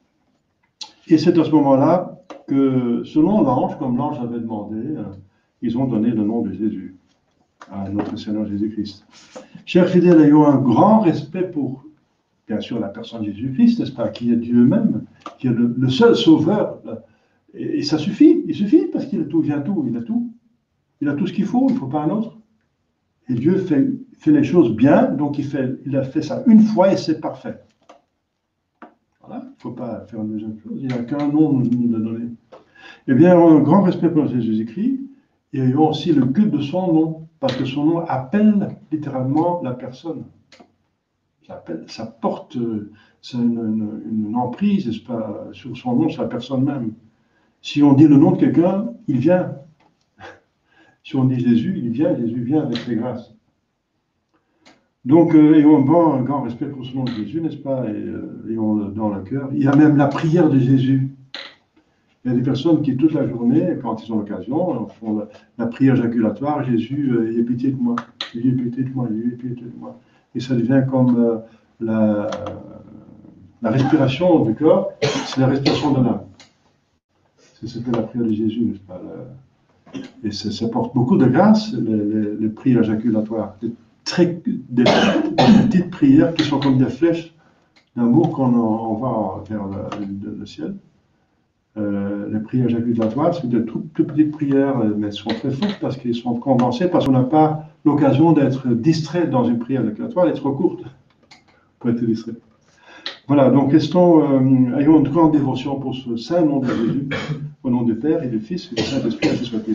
Et c'est à ce moment-là que, selon l'ange, comme l'ange avait demandé, ils ont donné le nom de Jésus à notre Seigneur Jésus-Christ. Chers fidèles, ayons un grand respect pour, bien sûr, la personne de Jésus-Christ, n'est-ce pas, qui est Dieu même, qui est le, le seul sauveur. Et, et ça suffit, il suffit, parce qu'il a tout, vient tout, il a tout. Il a tout ce qu'il faut, il ne faut pas un autre. Et Dieu fait, fait les choses bien, donc il, fait, il a fait ça une fois et c'est parfait. Voilà, il ne faut pas faire une deuxième chose, il n'y a qu'un nom de donner. Eh bien, un grand respect pour Jésus-Christ, et ayons aussi le culte de son nom, parce que son nom appelle littéralement la personne. Ça, appelle, ça porte c'est une, une, une emprise, n'est-ce pas, sur son nom, sur la personne même. Si on dit le nom de quelqu'un, il vient. Si on dit Jésus, il vient, Jésus vient avec ses grâces. Donc, euh, ayons un bon, un grand respect pour ce nom de Jésus, n'est-ce pas, et euh, ayons dans le cœur. Il y a même la prière de Jésus. Il y a des personnes qui, toute la journée, quand ils ont l'occasion, font la, la prière jaculatoire, Jésus, euh, aie pitié de moi, Jésus, aie pitié de moi, Jésus, aie pitié de moi. Et ça devient comme euh, la, la respiration du corps, c'est la respiration de l'âme. C'est ce que la prière de Jésus, n'est-ce pas? Et ça, ça porte beaucoup de grâce, les, les, les prières jaculatoires. Des, très, des, des petites prières qui sont comme des flèches d'amour qu'on envoie vers le, le, le ciel. Euh, les prières jaculatoires, c'est de toutes, toutes petites prières, mais elles sont très fortes parce qu'elles sont condensées, parce qu'on n'a pas l'occasion d'être distrait dans une prière jaculatoire, elle est trop courte pour être distrait. Voilà, donc restons, euh, ayons une grande dévotion pour ce saint nom de Jésus, au nom du Père et du Fils et du Saint-Esprit, ainsi soit-il.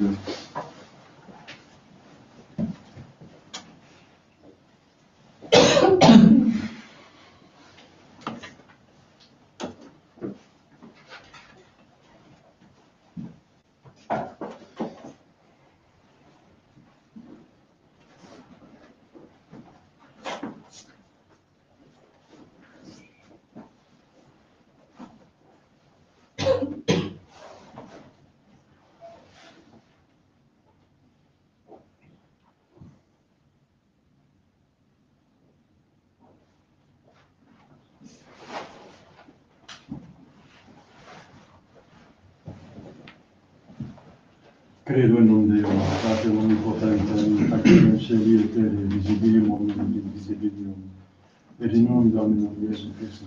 Credo in un Dio, Pater onnipotente, Pater cieli e terre, visibilium et invisibilium, et in nome Dominum Iesu Christi,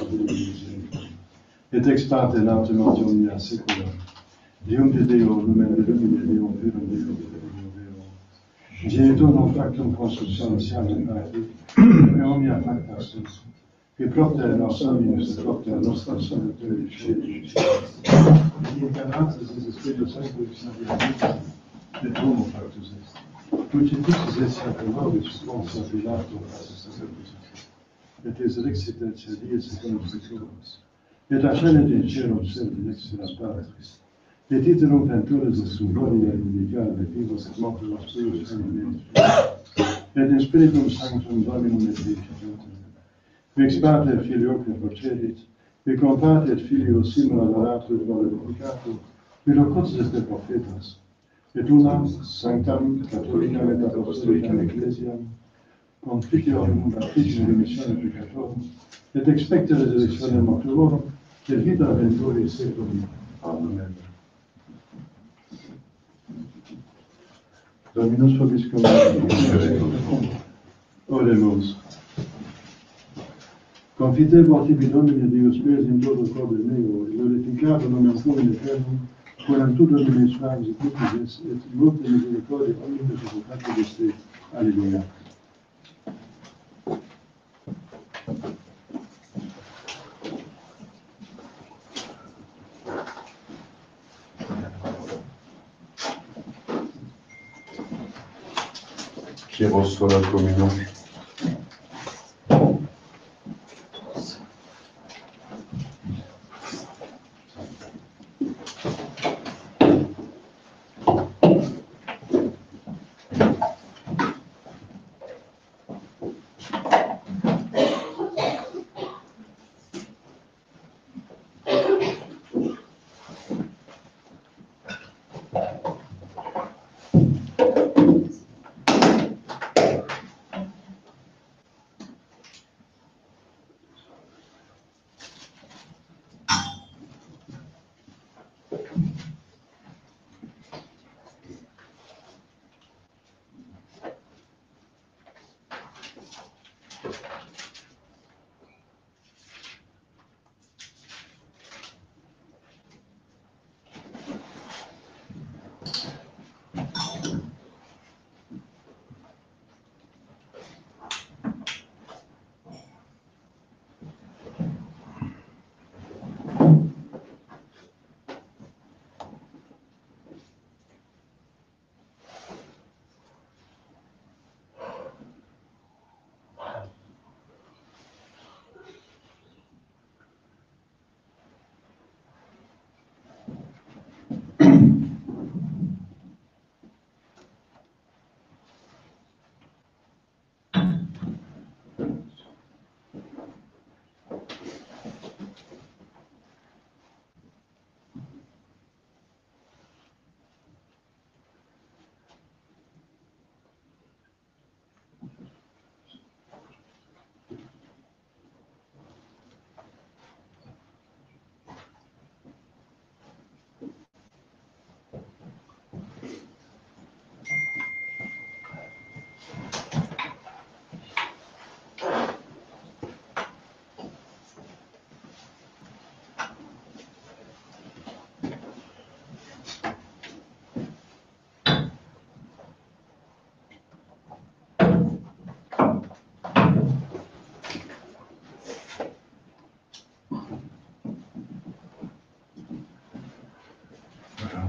et ex parte natum omnia secula, Deum de Deo, lumen de lumine, Deum virum Deo, Deo Deo, Genitor non factum constructionem sianem Patri, et omnia facta sunt, et propter nos sanguinis, et propter nostra salute, et incarnatus is Spiritus Sanctus, et homo factus est. Crucifixus est sacramentus, consa Pilato, et resurrexit et cedie secundum secundus, et ascendet in caelum sed extra Patris, et iterum venturis et sum gloria indicare vivos et mortuos Deus Sanctus, et in Spiritum Sanctum Dominum et Deificatum, ex Pater Filioque procedit, et cum Pater et Filio simul adoratur glorificatur, et locutus est prophetas, et unam sanctam catholicam et apostolicam ecclesiam, conficiorum baptismum remissione peccatorum, et expecte resurrectionem mortuorum, et vita venturi seculi. Amen. Dominus vobiscum. Oremus. Confitebo tibi Domine Deus Spes in todo corde meo, et glorificato nomen tuum in eternum, quam tu Domine suavis et tutis et multe misericordia omnibus supplicatus est. Alleluia. Qui reçoit la communion.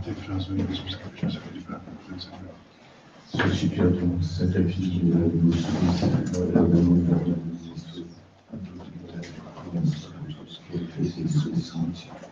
T'écrases-nous, Jésus, que je sais pas du père, le Seigneur. Suscitando sacrifício de milagre, glória ao nome da Jesus. Que ele fez ressurreição.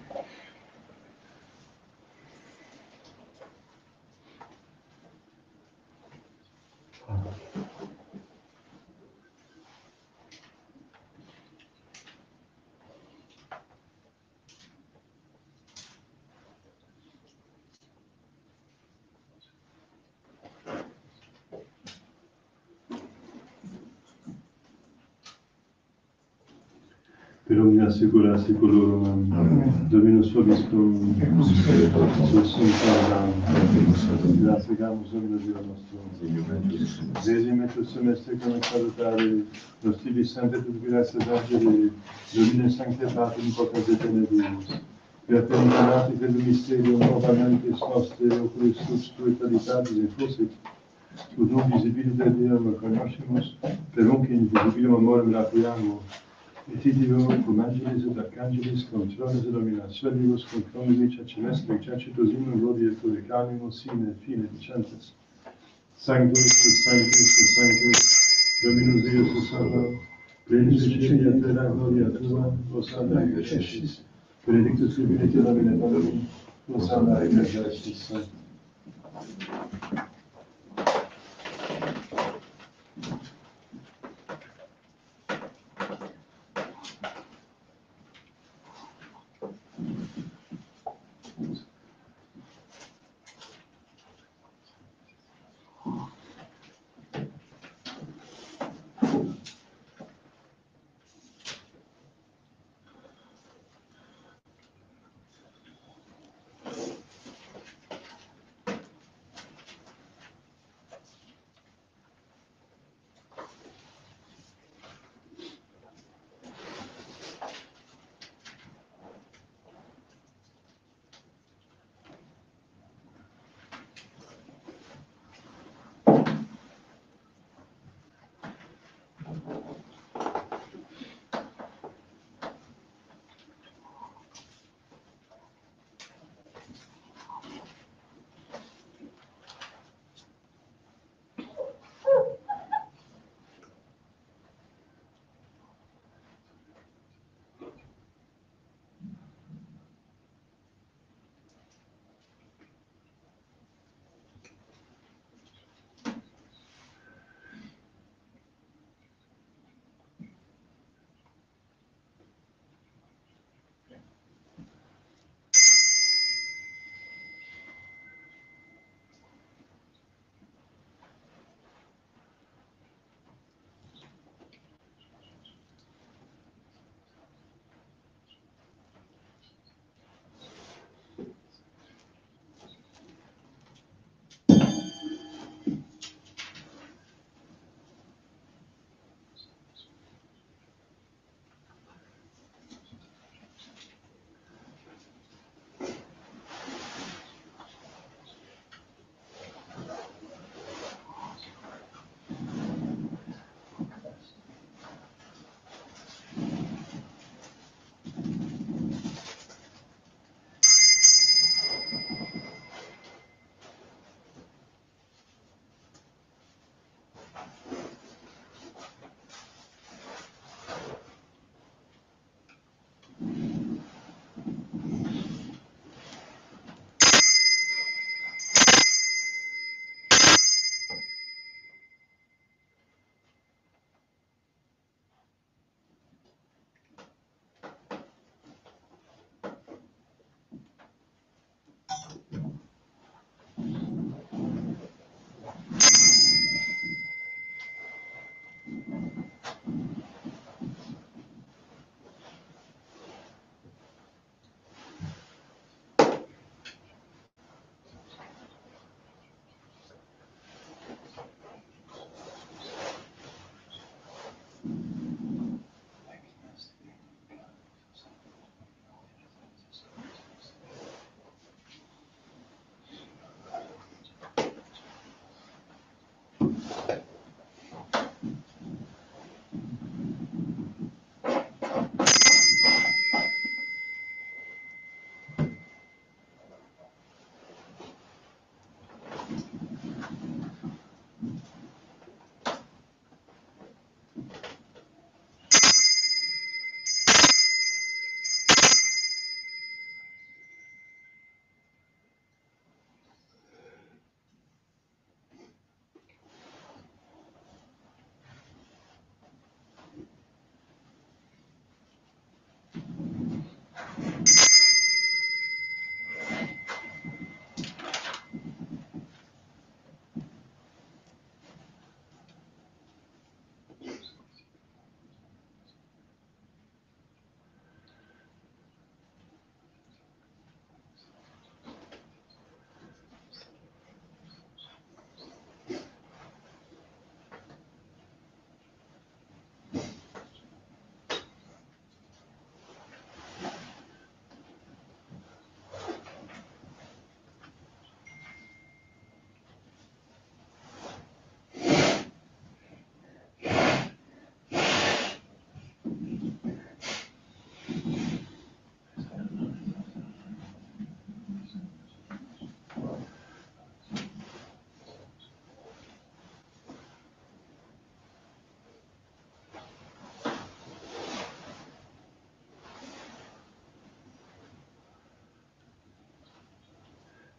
Per omnia secula seculorum. Amen. Dominus vobiscum. Sursum salvam. Graciamus Domino Dio nostro. Resimetus semestre come salutare. Nostri sancte et gracias angeli. Domine sancte patum quotas et tenebribus. Per penitorati per il mysterium novamentis nostri oculis spiritualitatis et fusit. Ut non visibiliter Deum conoscimus, per nunc invisibilum amorem rapiamus. Et Dio, cum angelis et archangelis, cum trones et dominationibus, cum conivicia celeste, exercitus in gloria et puricanimos, sine et fine dicentes. Sanctus, Sanctus, Sanctus, Dominus Deus Sabaoth, plenus in cieli et terra gloria tua, Hosanna in excelsis. Benedictus Filius Domine Domini, Hosanna in excelsis.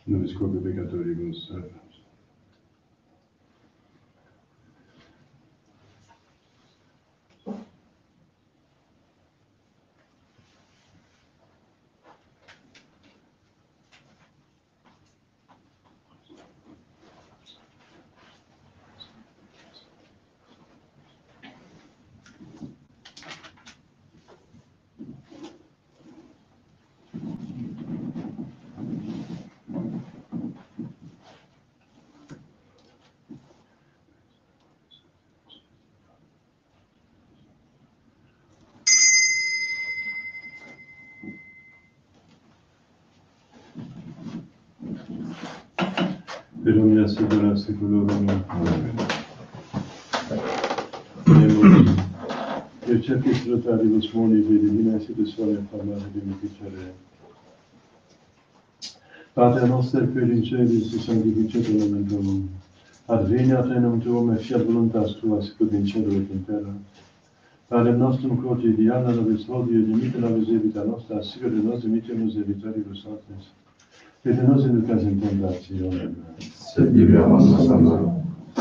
nobis quoque peccatoribus. Per omnia secula seculorum. Amen. E certis rotaribus moni de divina institutione formata di beneficiare. Pater noster qui in celis, sanctificetur nomen tuum. Adveniat regnum tuum et fiat voluntas tua sicut in cielo et in terra. Panem nostrum quotidianum nobis hodie dimitte nobis debita nostra, sicut et nos dimittimus debitoribus nostris. Et ne nos inducas in tentationem, sed libera nos a malo.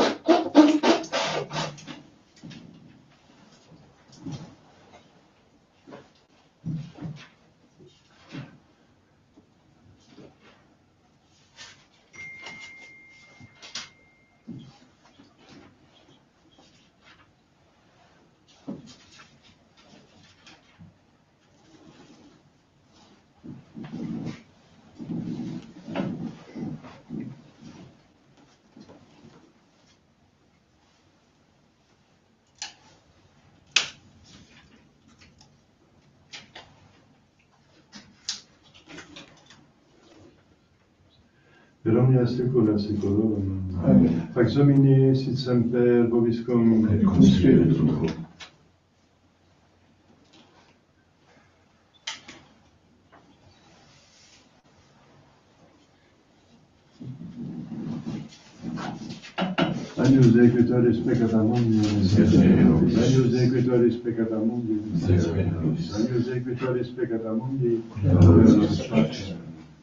per omnia secula seculorum. Amen. Pax Domini sit semper vobiscum Et cum spiritu tuo. Agnus equitoris peccata mundi, Miserere nobis. Agnus equitoris peccata mundi, Miserere nobis. Agnus equitoris peccata mundi, Nobis nos pacem.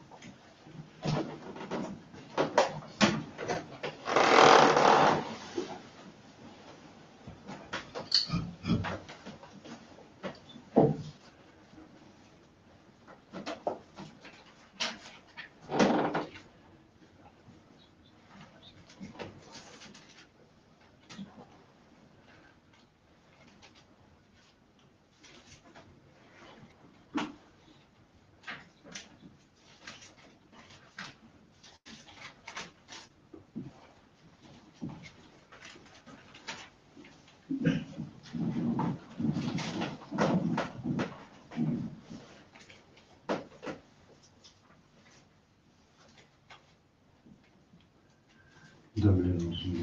Domine nostrum.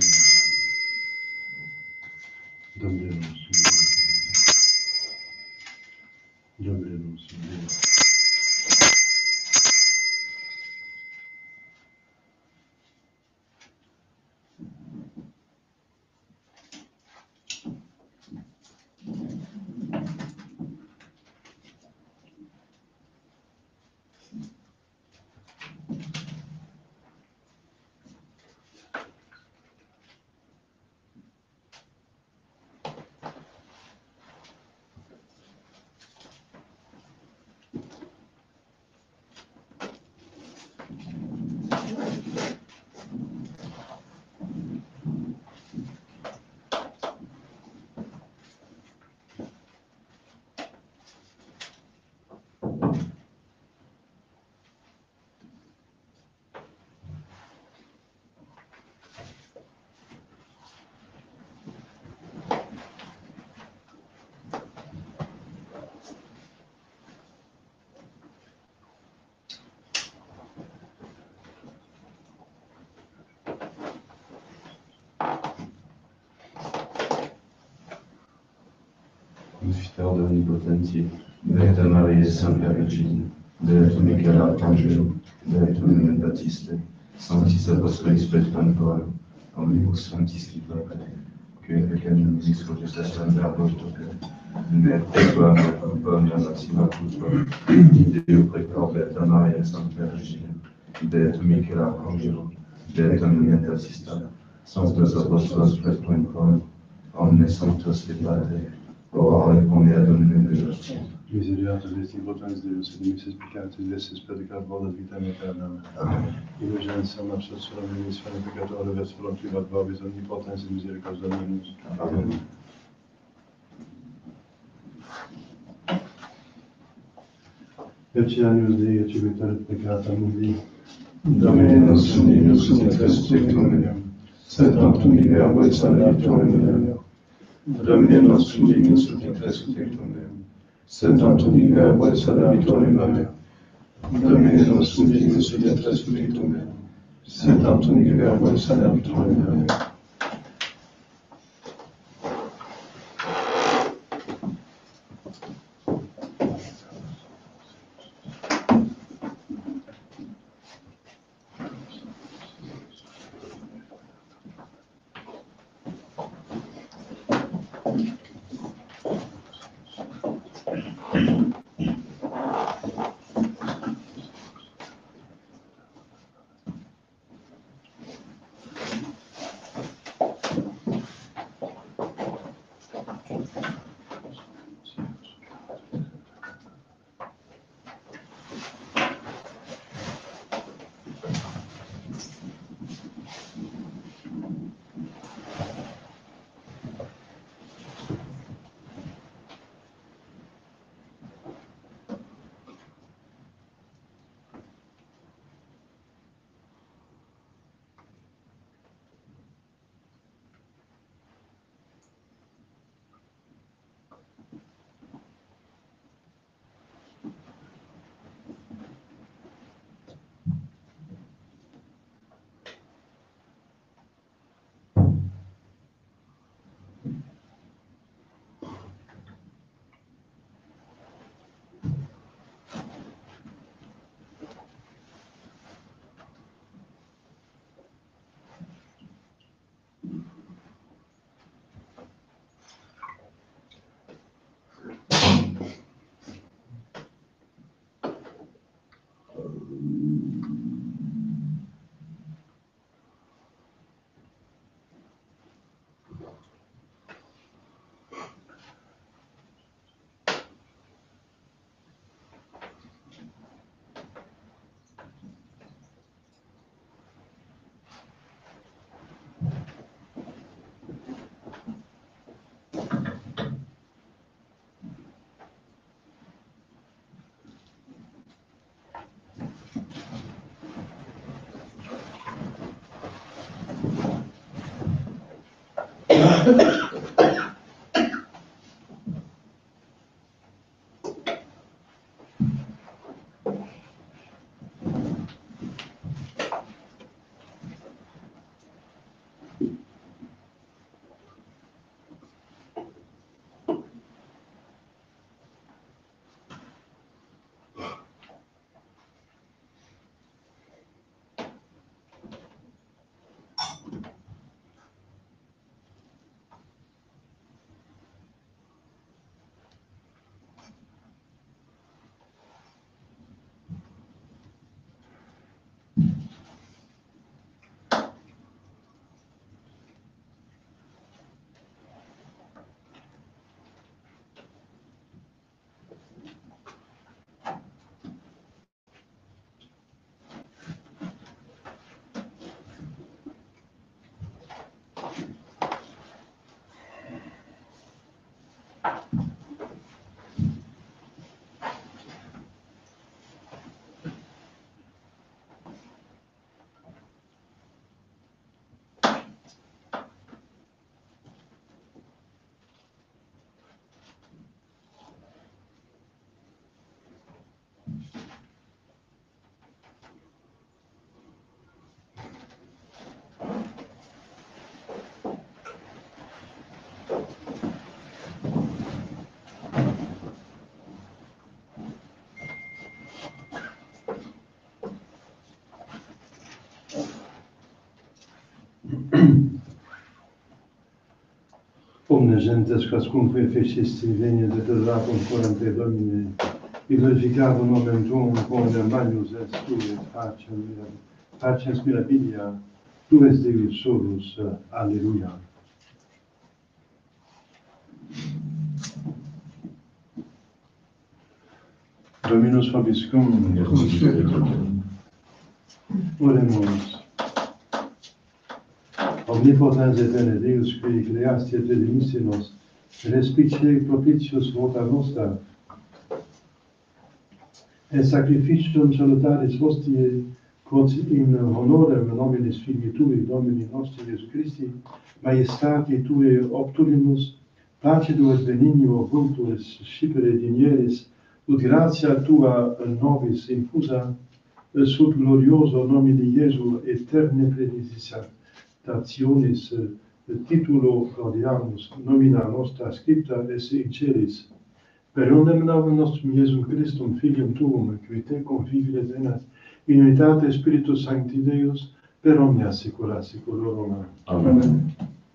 Domine nostrum. Domine nostrum. Fitor de omnipotentie, Beata Maria Sancta Virgine, Beatum Michael Arcangelo, Beatum Nomen Baptiste, Sanctis Apostolis Petram Paul, Omnibus Sanctis Kipapate, que peccatum nobis potestatem verbos toque, net equam et omnia maxima culpa, Deo precor Beata Maria Sancta Virgine, Beatum Michaela Conjuro, Beatum Neta Sista, Sanctus Apostolos Pretpointon, Omne Sanctus de Patre, ora et pomnia Dominum Deus. Misericorde Christi, potens Deus, et nimicis peccatis, desis predicat volet vitam aeternam. Amen. Indulgentiam absorptionem nimis fane peccatore, vers voluntivat vobis omnipotens et misericordia Dominus. Amen. Ecce agnus Dei, ecce vitaret peccata mundi. Domine nostrum Deus, et resurrectum meum, sed tantum verbo et salvationem meum. Domine nostrum Deus, et resurrectum meum, sed tantum verbo et salvationem meum. Domine nostrum Deus, et resurrectum meum, sed tantum verbo et salvationem meum. Omne gentes quascunque fecisti veniet et adoratum coram te Domine, il glorificato nomen tuum, quod magnus est tui et pacem, pacem mirabilia, tu es Deus solus. Alleluia. Dominus vobiscum. Oremus. Omnipotens eterne Deus, qui creasti et redimiste nos, respice propitius vota nostra, et sacrificium salutaris hostiae, quod in honorem nominis Filii Tui, Domini nostri Iesu Christi, Majestate Tui obtulimus, placido et benignio vultus scipere dinieris, ut gratia Tua nobis infusa, sub glorioso nomine Iesu eterne predestinationis titulo gaudiamus, nomina nostra scripta esse in celis, per ondem novum nostrum Iesum Christum, Filium Tuum, qui te convivere venas, in unitate Spiritus Sancti Deus, per omnia saecula saeculorum. Amen. Amen.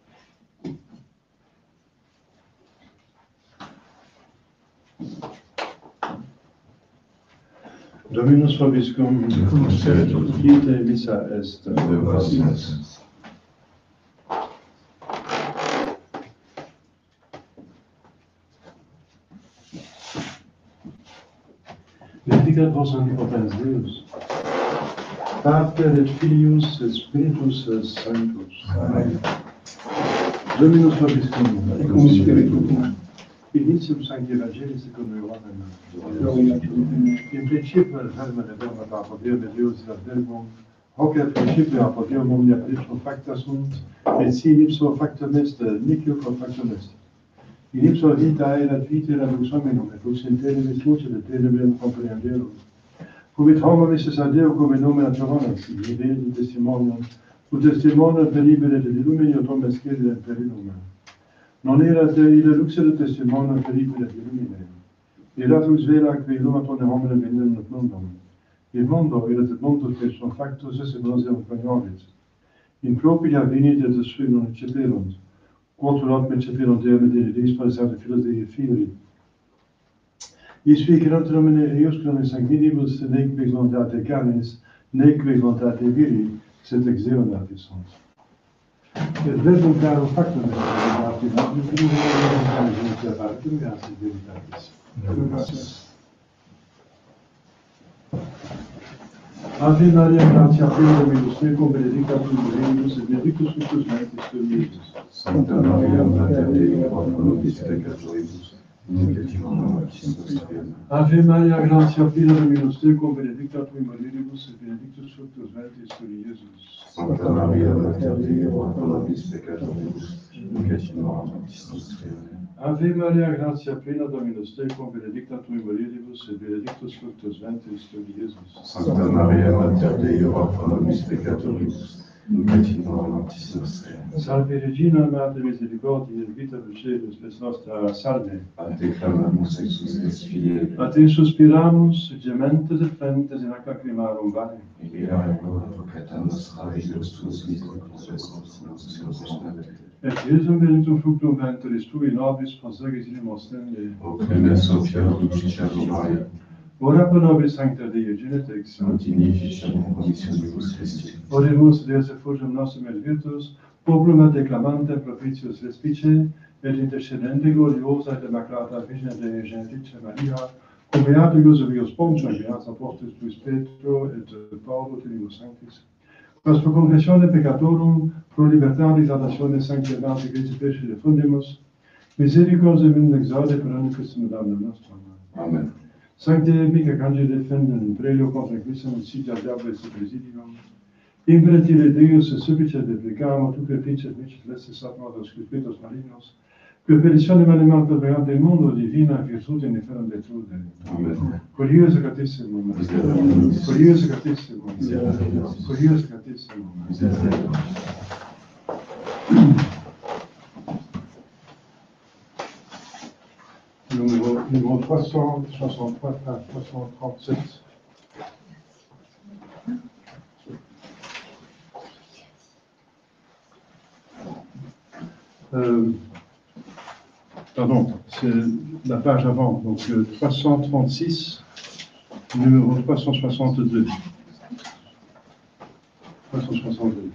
Dominus vobiscum, ite missa est. Benedicat vos omnipotens Deus, Pater et Filius et Spiritus Sanctus. Amen. Dominus vobiscum, et cum spiritu tuo. Initium Sancti Evangelii secundum Ioannem. In principio il verbo et verbo apud Deo et Deus et verbum, hoc in principio apud Deum omnia ipso facta sunt, et si ipso factum est, nihil quod factum est. In ipso vita erat vita lux hominum, et lux in tenebris luce, et tenebris comprehenderum. Cum homo missus ad Deo come nomen atoronas, vide testimonium, ut testimonium per libere de illuminio tom escedere per illum. Non erat ille luxere testimonium per libere de illumine. Erat lux vera qui illumator hominem bellum et mundum. Il mondo erat et mundus per son factus esse nosem coniovis. In propria venit et sui non ceperunt. Quod ut me ceperunt Deo medere Deus parisate filos Dei Filii. Isvi creant nomine eiuscrum sanguinibus, nec per voluntate canis, nec per voluntate viri, sed ex Deo nati sunt. Et verbum caro factum est, veritatis, ad infinitum veritatis, partum gratias veritatis. Ave Maria, gratia plena Dominus tecum, benedicta tu in mulieribus, et benedictus fructus ventris tui, Iesus. Sancta Maria, Mater Dei, ora pro nobis peccatoribus, nunc et in hora mortis nostre. Ave Maria, gratia plena Dominus tecum, benedicta tu in mulieribus, et benedictus fructus ventris tui, Iesus. Sancta Maria, Mater Dei, ora pro nobis peccatoribus, nunc et in hora mortis nostre. Ave Maria, gratia plena Dominus tecum, benedicta tu in mulieribus, et benedictus fructus ventris tui, Iesus. Sancta Maria, Mater Dei, ora pro nobis peccatoribus, nunc et in hora mortis nostre. Salve Regina, Mater misericordiae, et vita dulceus, spes nostra, salve. A te clamamus, exus es filiae, A te suspiramus, gementes et flentes in ac lacrimarum vale. Ea et ora pro cata nostra, Deus tuus misericordias nostras, Et Iesum benedictum fructum ventris tui, nobis possegisimus ostende. O clemens Sophia, dulcitiarum Maria, Ora pro nobis sancta Dei Genetrix. ut in efficiam conditionibus Christi. Oremus Deus effulgem nostrum et virtus, populum et declamantem propitius respice, et intercedente gloriosa et immaculata Virgine Dei Genetice Maria, cum beato Iosebius Poncio, et beatus apostolus tuis Petro et Paulo, Trinibus Sanctis, quas pro confessione peccatorum, pro libertatis adatione sancti Dante Christi Pesce defundimus, misericordiae min exaude per anno Christum Domum nostrum. Amen. Sancte mica cange defendem, prelio contra quisam sitia diabolo et presidium. Imperitire Deus et supplice deprecamo, tu que ficet micis lestes ad modos Spiritus malignos, que perditionem animal perverante in mundo divina virtute neferam detrude. Amen. Curiosa catissimum. Curiosa catissimum. Curiosa catissimum. Numéro, numéro trois cent soixante-trois à trois cent trente-sept. Euh, Pardon, c'est la page avant, donc le trois cent trente-six, numéro trois cent soixante-deux. trois cent soixante-deux.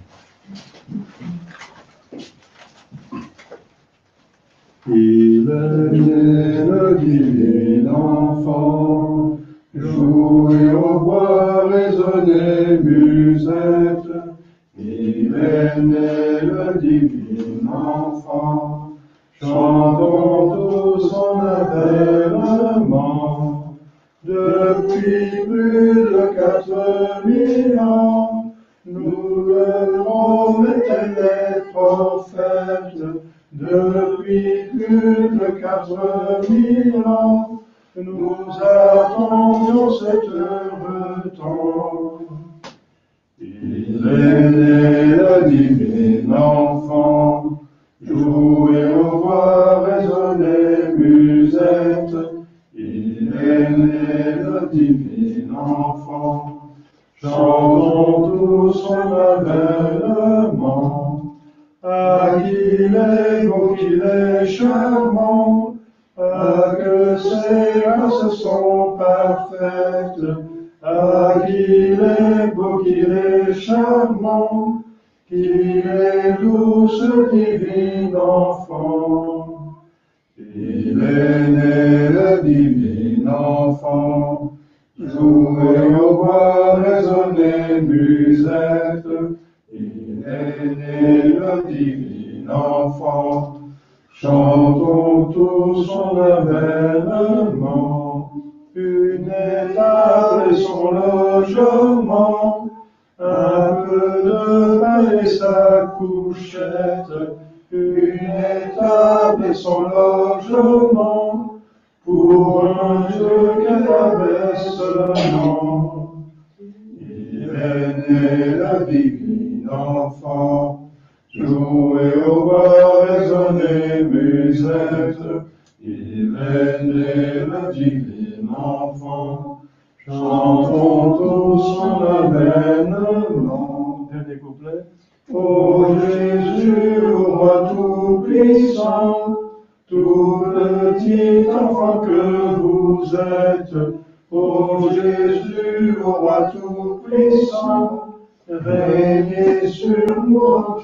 Il est né le divin enfant, jouer au bois, résonner musette. Il est né le divin enfant, chantons tous son avènement. Depuis plus de quatre mille ans, nous le promettaient les prophètes. Depuis plus de quatre mille ans, nous attendions cet heureux temps. Il est né le divin enfant, jouer au bois, résonner musette. Il est né le divin enfant, chantons tous son avènement. Ah, qu'il est beau, qu'il est charmant, ah, que ses grâces sont parfaites. Ah, qu'il est beau, qu'il est charmant, qu'il est doux, ce divin enfant. Il est né le divin enfant, jouer au bois, résonner musette. Il est né le divin enfant, chantons tous son avènement. Une étape et son logement, un peu de pain et sa couchette. Une étape et son logement, pour un Dieu qu'elle avait seulement. Il est né le divin enfant, jouer au bois, résonner musette. Il est né le divin enfant, chantons tous son avènement. Dernier couplet. Ô Jésus, ô roi tout-puissant, tout petit enfant que vous êtes, ô Jésus, ô roi tout-puissant, régnez sur nous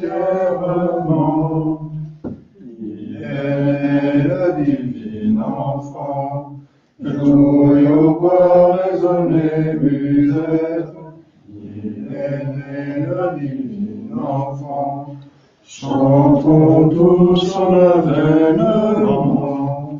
entièrement. Il est le divin enfant, jouer au bois, résonner musette. Il est né le divin enfant, chantons tous son avènement.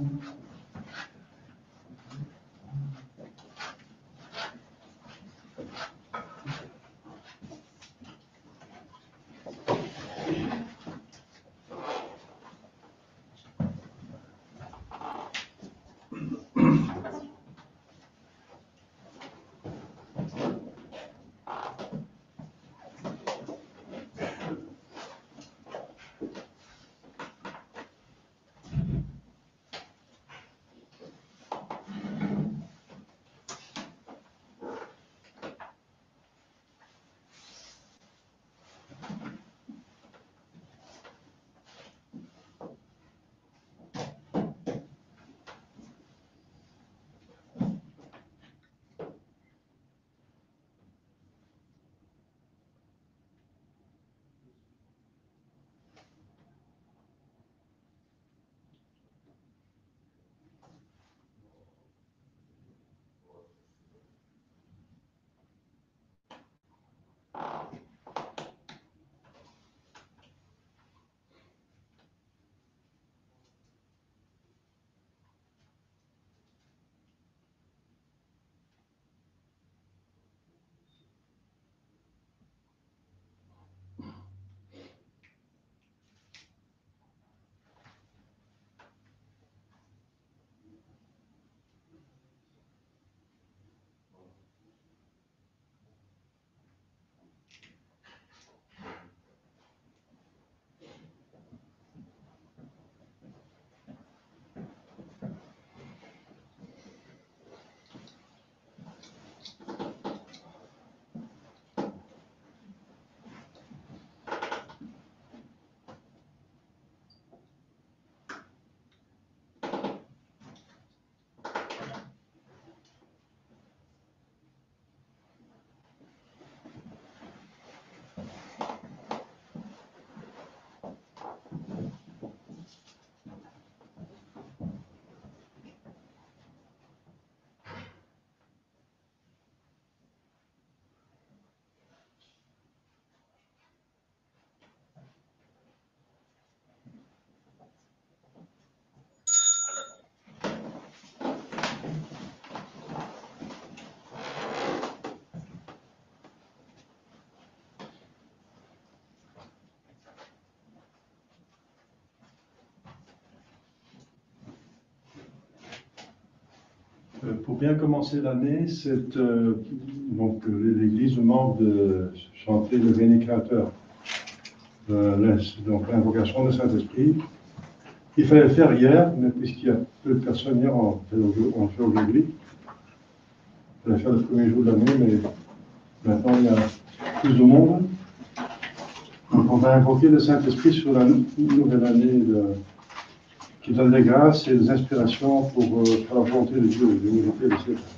pour bien commencer l'année, c'est, euh, donc, euh, l'Église nous demande de chanter le Vénécateur, euh, donc l'invocation du Saint-Esprit. Il fallait le faire hier, mais puisqu'il y a peu de personnes hier, on fait, on fait aujourd'hui. Il fallait faire le premier jour de l'année, mais maintenant il y a plus de monde. Donc on va invoquer le Saint-Esprit sur la nouvelle année de, qui donne des grâces et des inspirations pour euh, faire la volonté de Dieu, de l'unité de Dieu.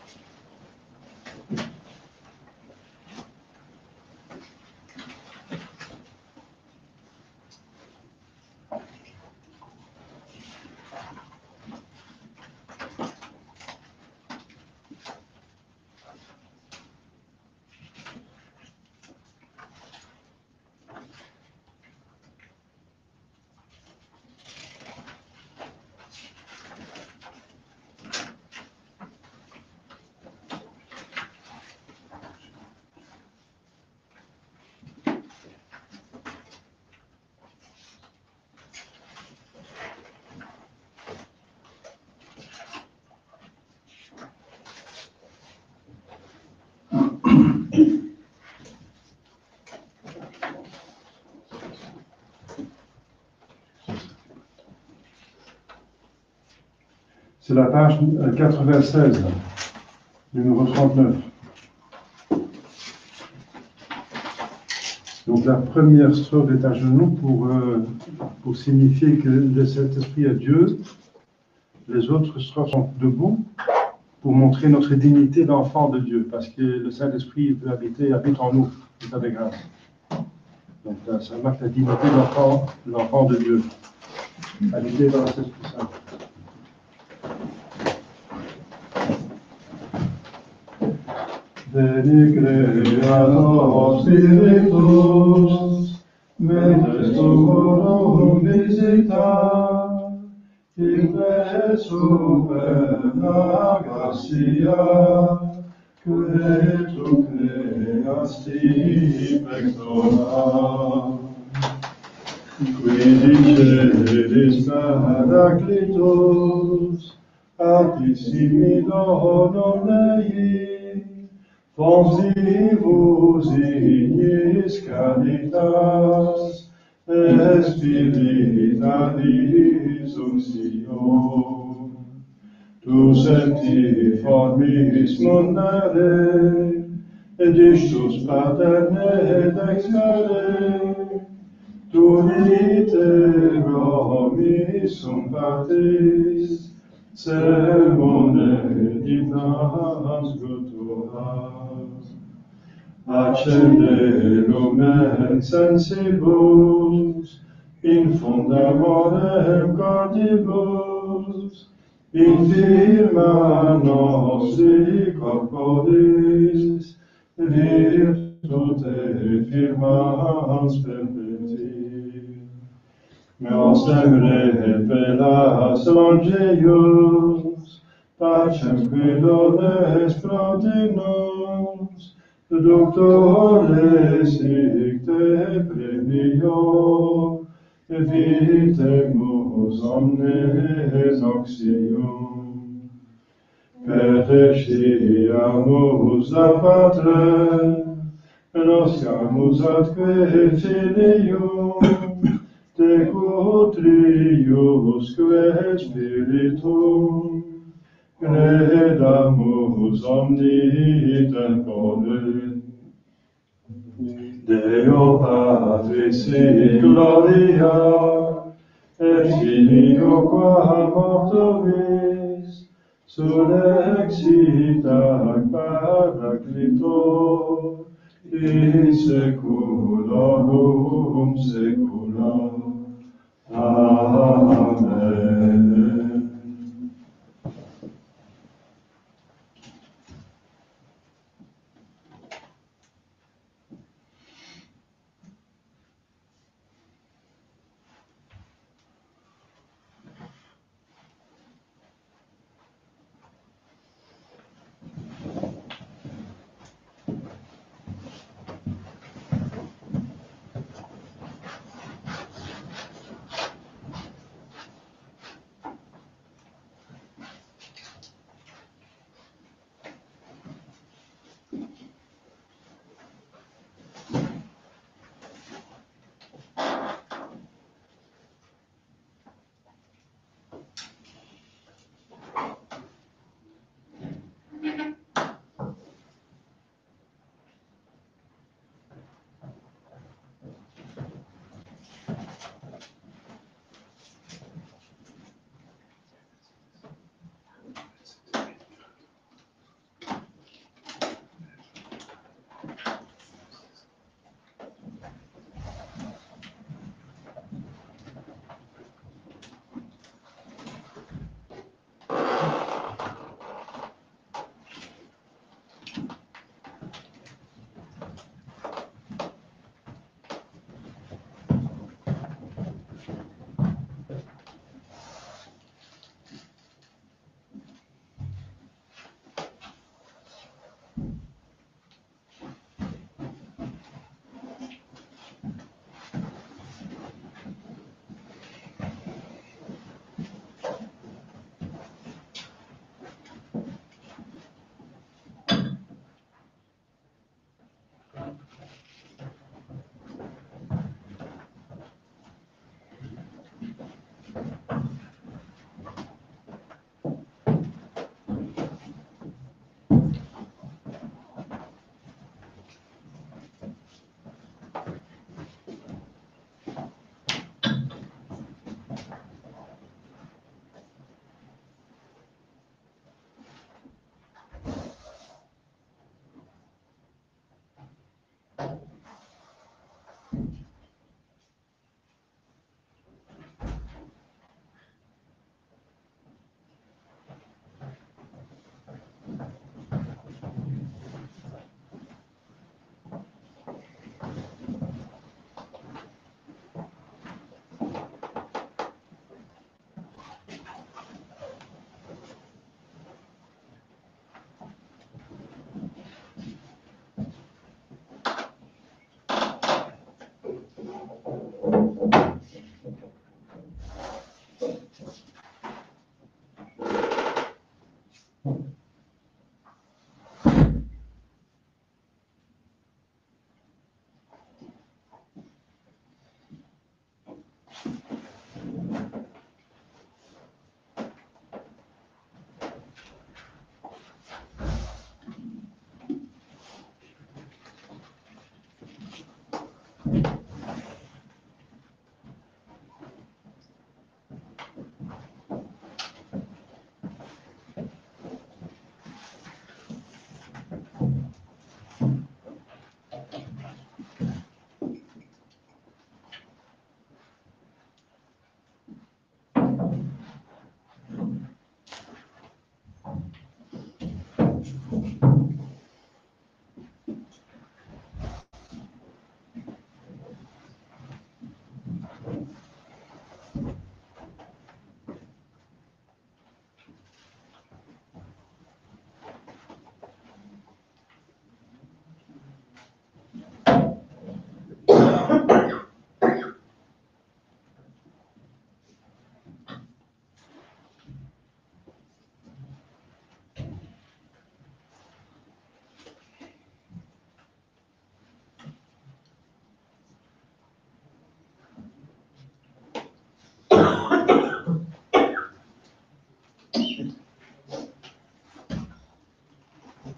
C'est la page quatre-vingt-seize, numéro trente-neuf. Donc la première strophe est à genoux pour, euh, pour signifier que le Saint-Esprit est Dieu. Les autres strophes sont debout pour montrer notre dignité d'enfant de Dieu, parce que le Saint-Esprit veut habiter, habite en nous, état de grâce. Donc là, ça marque la dignité d'enfant, l'enfant de Dieu, habiter dans le Saint-Esprit Saint. Veni Creator Spiritus, mentres tuorum visita, in te superna gratia, que tu creasti pectora. Qui diceris Paraclitus, Attissimi donum Dei, Fonsivus ignis caritas, et spiritualis unctium. Tu sanctiformis mundere, et istus paterne et exere, tu vite promissum patris, sermone dignans culturas. Accende lumen sensibus, in fundamorem cordibus, in firma nostri corporis, virtute firmans perpetir. Meosem revelas Evangelius, pacem qui dones prodignos, Doctores sic te premio, vitemus omnes oxium. Petesciamus a Patre, noscamus atque Filium, Decutriusque Spiritum, credamus omnitempore. Deo Patris in gloria, et Filio qua mortuis, surrexita Paraclito, in seculorum secula. Amen.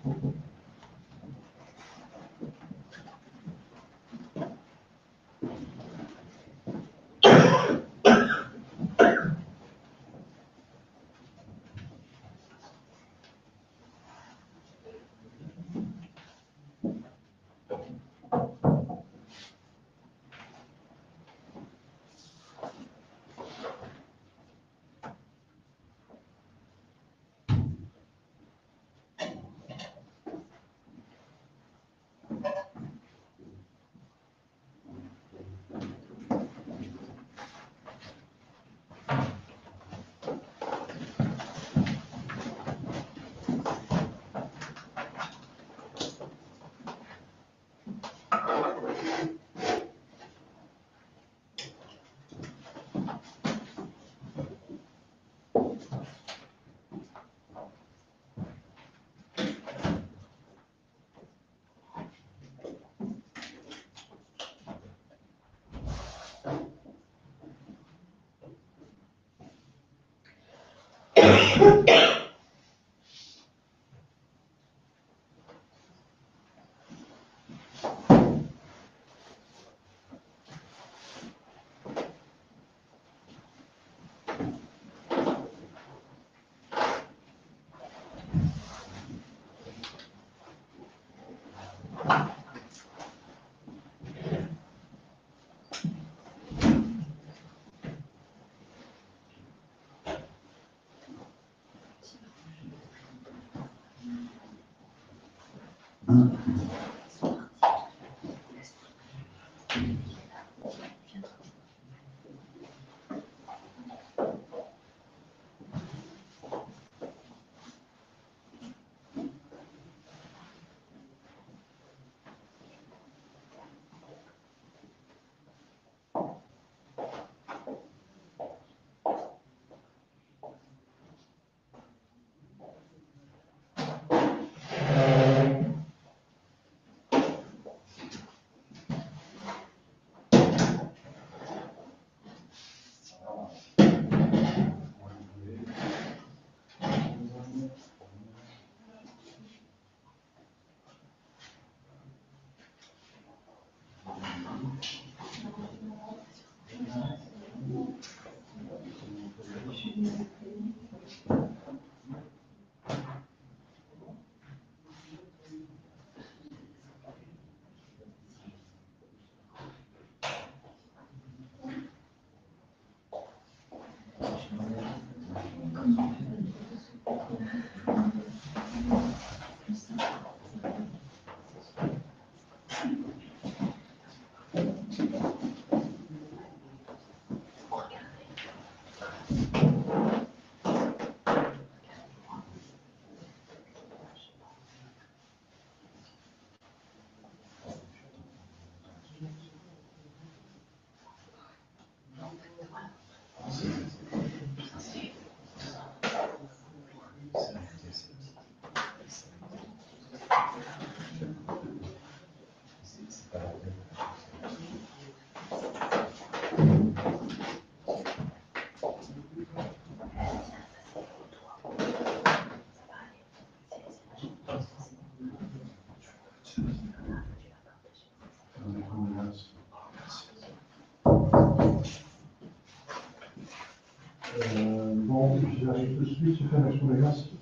Euh, bon, j'arrive tout de suite, tu fais l'action de grâce.